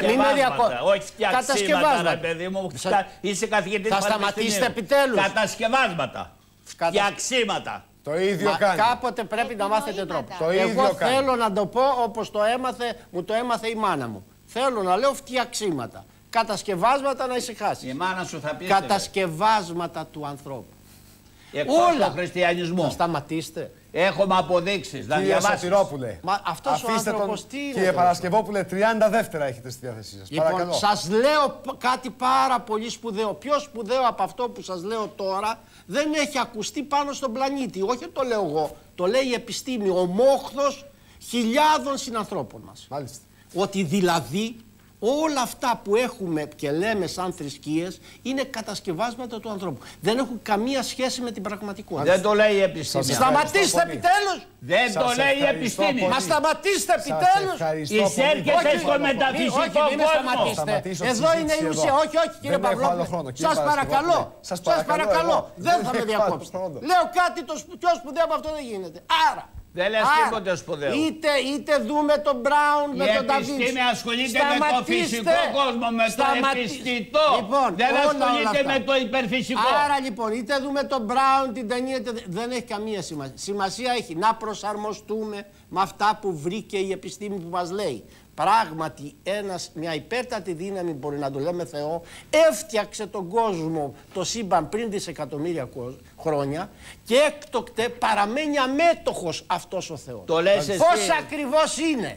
όχι φτιαξίματα, παιδί μου. Είσαι καθηγητής θα σταματήσετε επιτέλους. Κατασκευάσματα, φτιαξίματα. Το ίδιο κάνει. Κάποτε πρέπει να μάθετε τρόπο. Το ίδιο Εγώ κάνει. θέλω να το πω όπως μου το έμαθε η μάνα μου. Θέλω να λέω φτιαξίματα. Κατασκευάσματα να ησυχάσει. Η μάνα σου θα πει. Κατασκευάσματα του ανθρώπου. Εκτός του χριστιανισμού. Θα σταματήστε. Έχουμε αποδείξεις. Να κύριε Σωτηρόπουλε, αφήστε τον. Κύριε Παρασκευόπουλε, 30 δεύτερα έχετε στη διάθεσή σας. Λοιπόν, παρακαλώ. σας λέω κάτι πάρα πολύ σπουδαίο. Πιο σπουδαίο από αυτό που σας λέω τώρα δεν έχει ακουστεί πάνω στον πλανήτη. Όχι το λέω εγώ. Το λέει η επιστήμη. Ο μόχθος χιλιάδων συνανθρώπων μας. Μάλιστα. Ότι δηλαδή όλα αυτά που έχουμε και λέμε σαν θρησκείες είναι κατασκευάσματα του ανθρώπου. Δεν έχουν καμία σχέση με την πραγματικότητα. Δεν το λέει η επιστήμη. Σταματήστε επιτέλους! Δεν το λέει η επιστήμη. Μα σταματήστε επιτέλους! Εισέρχεσαι στο μεταφυσικό κόσμο. Εδώ είναι η ουσία. Όχι, όχι κύριε Παυλόπουλε. Σας παρακαλώ. Σας παρακαλώ. Δεν θα με διακόψετε. Λέω κάτι το πιο σπουδαίο από αυτό δεν γίνεται. Άρα. Δεν λες τίποτε σπουδαίο. Είτε δούμε τον Μπράουν με τον Νταβίντσι. Η επιστήμη ασχολείται με το φυσικό κόσμο, με το επιστητό. Λοιπόν, δεν ασχολείται με το υπερφυσικό. Άρα λοιπόν, είτε δούμε τον Μπράουν, την ταινία, δεν έχει καμία σημασία. Σημασία έχει να προσαρμοστούμε με αυτά που βρήκε η επιστήμη που μας λέει. Πράγματι, μια υπέρτατη δύναμη, μπορεί να το λέμε Θεό, έφτιαξε τον κόσμο, το σύμπαν πριν δισεκατομμύρια χρόνια και έκτοτε παραμένει αμέτωχος αυτός ο Θεός. Το λες εσύ. Πώς ακριβώς είναι,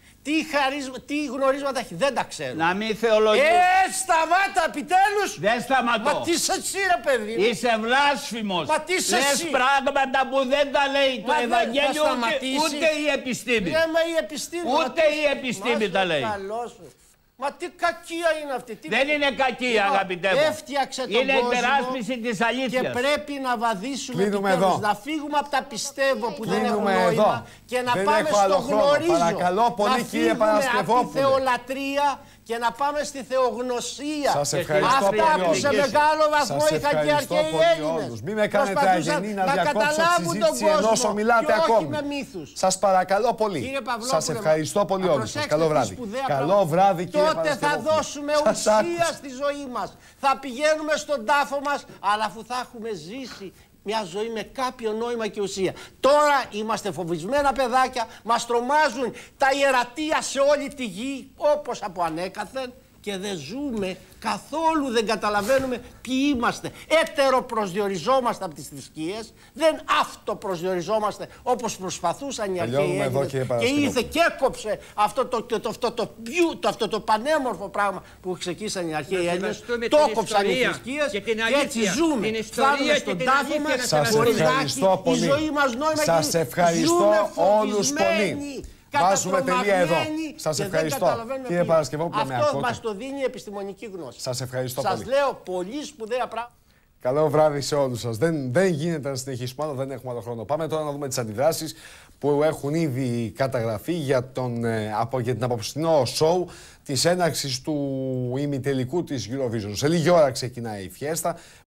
τι γνωρίσματα έχει, δεν τα ξέρω. Να μην θεολογείς. Σταμάτα επιτέλους. Δεν σταματώ. Μα τι είσαι εσύ ρε παιδί. Είσαι βλάσφημος. Μα τι είσαι λες εσύ. πράγματα που δεν τα λέει το Ευαγγέλιο ούτε η επιστήμη. Ούτε η επιστήμη τα λέει. Μα τι κακία είναι αυτή. Δεν είναι κακία αγαπητέ μου. Έφτιαξε τον είναι κόσμο υπεράσπιση της αλήθειας. Και πρέπει να βαδίσουμε επιτέλους, να φύγουμε από τα πιστεύω που δεν έχουν νόημα εδώ. Και να πάμε στο γνωρίζω. Παρακαλώ πολύ κύριε Παρασκευόπουλε. Από τη θεολατρία και να πάμε στη θεογνωσία. Σας ευχαριστώ αυτά πολύ που σε μεγάλο βαθμό είχαν και οι αρχαίοι Έλληνες. Μην με κάνετε αγενή να διακόψω τη συζήτηση ενώ μιλάτε ακόμη. Σας παρακαλώ πολύ. Σας ευχαριστώ πολύ όλους σας. Καλό βράδυ. Καλό βράδυ κύριε Παρασκευόπουλε. Τότε θα δώσουμε ουσία στη ζωή μας. Θα πηγαίνουμε στον τάφο μας, αλλά αφού θα έχουμε ζήσει μια ζωή με κάποιο νόημα και ουσία. Τώρα είμαστε φοβισμένα παιδάκια, μας τρομάζουν τα ιερατεία σε όλη τη γη, όπως από ανέκαθεν, και δεν ζούμε καθόλου, δεν καταλαβαίνουμε ποιοι είμαστε. Έτεροπροσδιοριζόμαστε από τις θρησκείες, δεν αυτοπροσδιοριζόμαστε όπως προσπαθούσαν οι αρχαίοι Έλληνες και ήρθε και έκοψε αυτό το πανέμορφο πράγμα που ξεκίνησαν οι αρχαίοι Έλληνες. Το έκοψαν οι θρησκείες και έτσι ζούμε. Φτάνουμε στον τάφο μας, σας ευχαριστώ πολύ. η ζωή μας νόημα σας ευχαριστώ όλους πολύ. Βάζουμε τελεία εδώ. Σας ευχαριστώ. Κύριε Παρασκευόπουλε, αυτό μας το δίνει η επιστημονική γνώση. Σας ευχαριστώ πολύ. Σας λέω πολύ σπουδαία πράγματα. Καλό βράδυ σε όλους σας. Δεν γίνεται να συνεχίσουμε άλλο, δεν έχουμε άλλο χρόνο. Πάμε τώρα να δούμε τις αντιδράσεις που έχουν ήδη καταγραφεί για την απόψινό σοου της έναρξης του ημιτελικού της Eurovision. Σε λίγη ώρα ξεκινάει η φιέστα.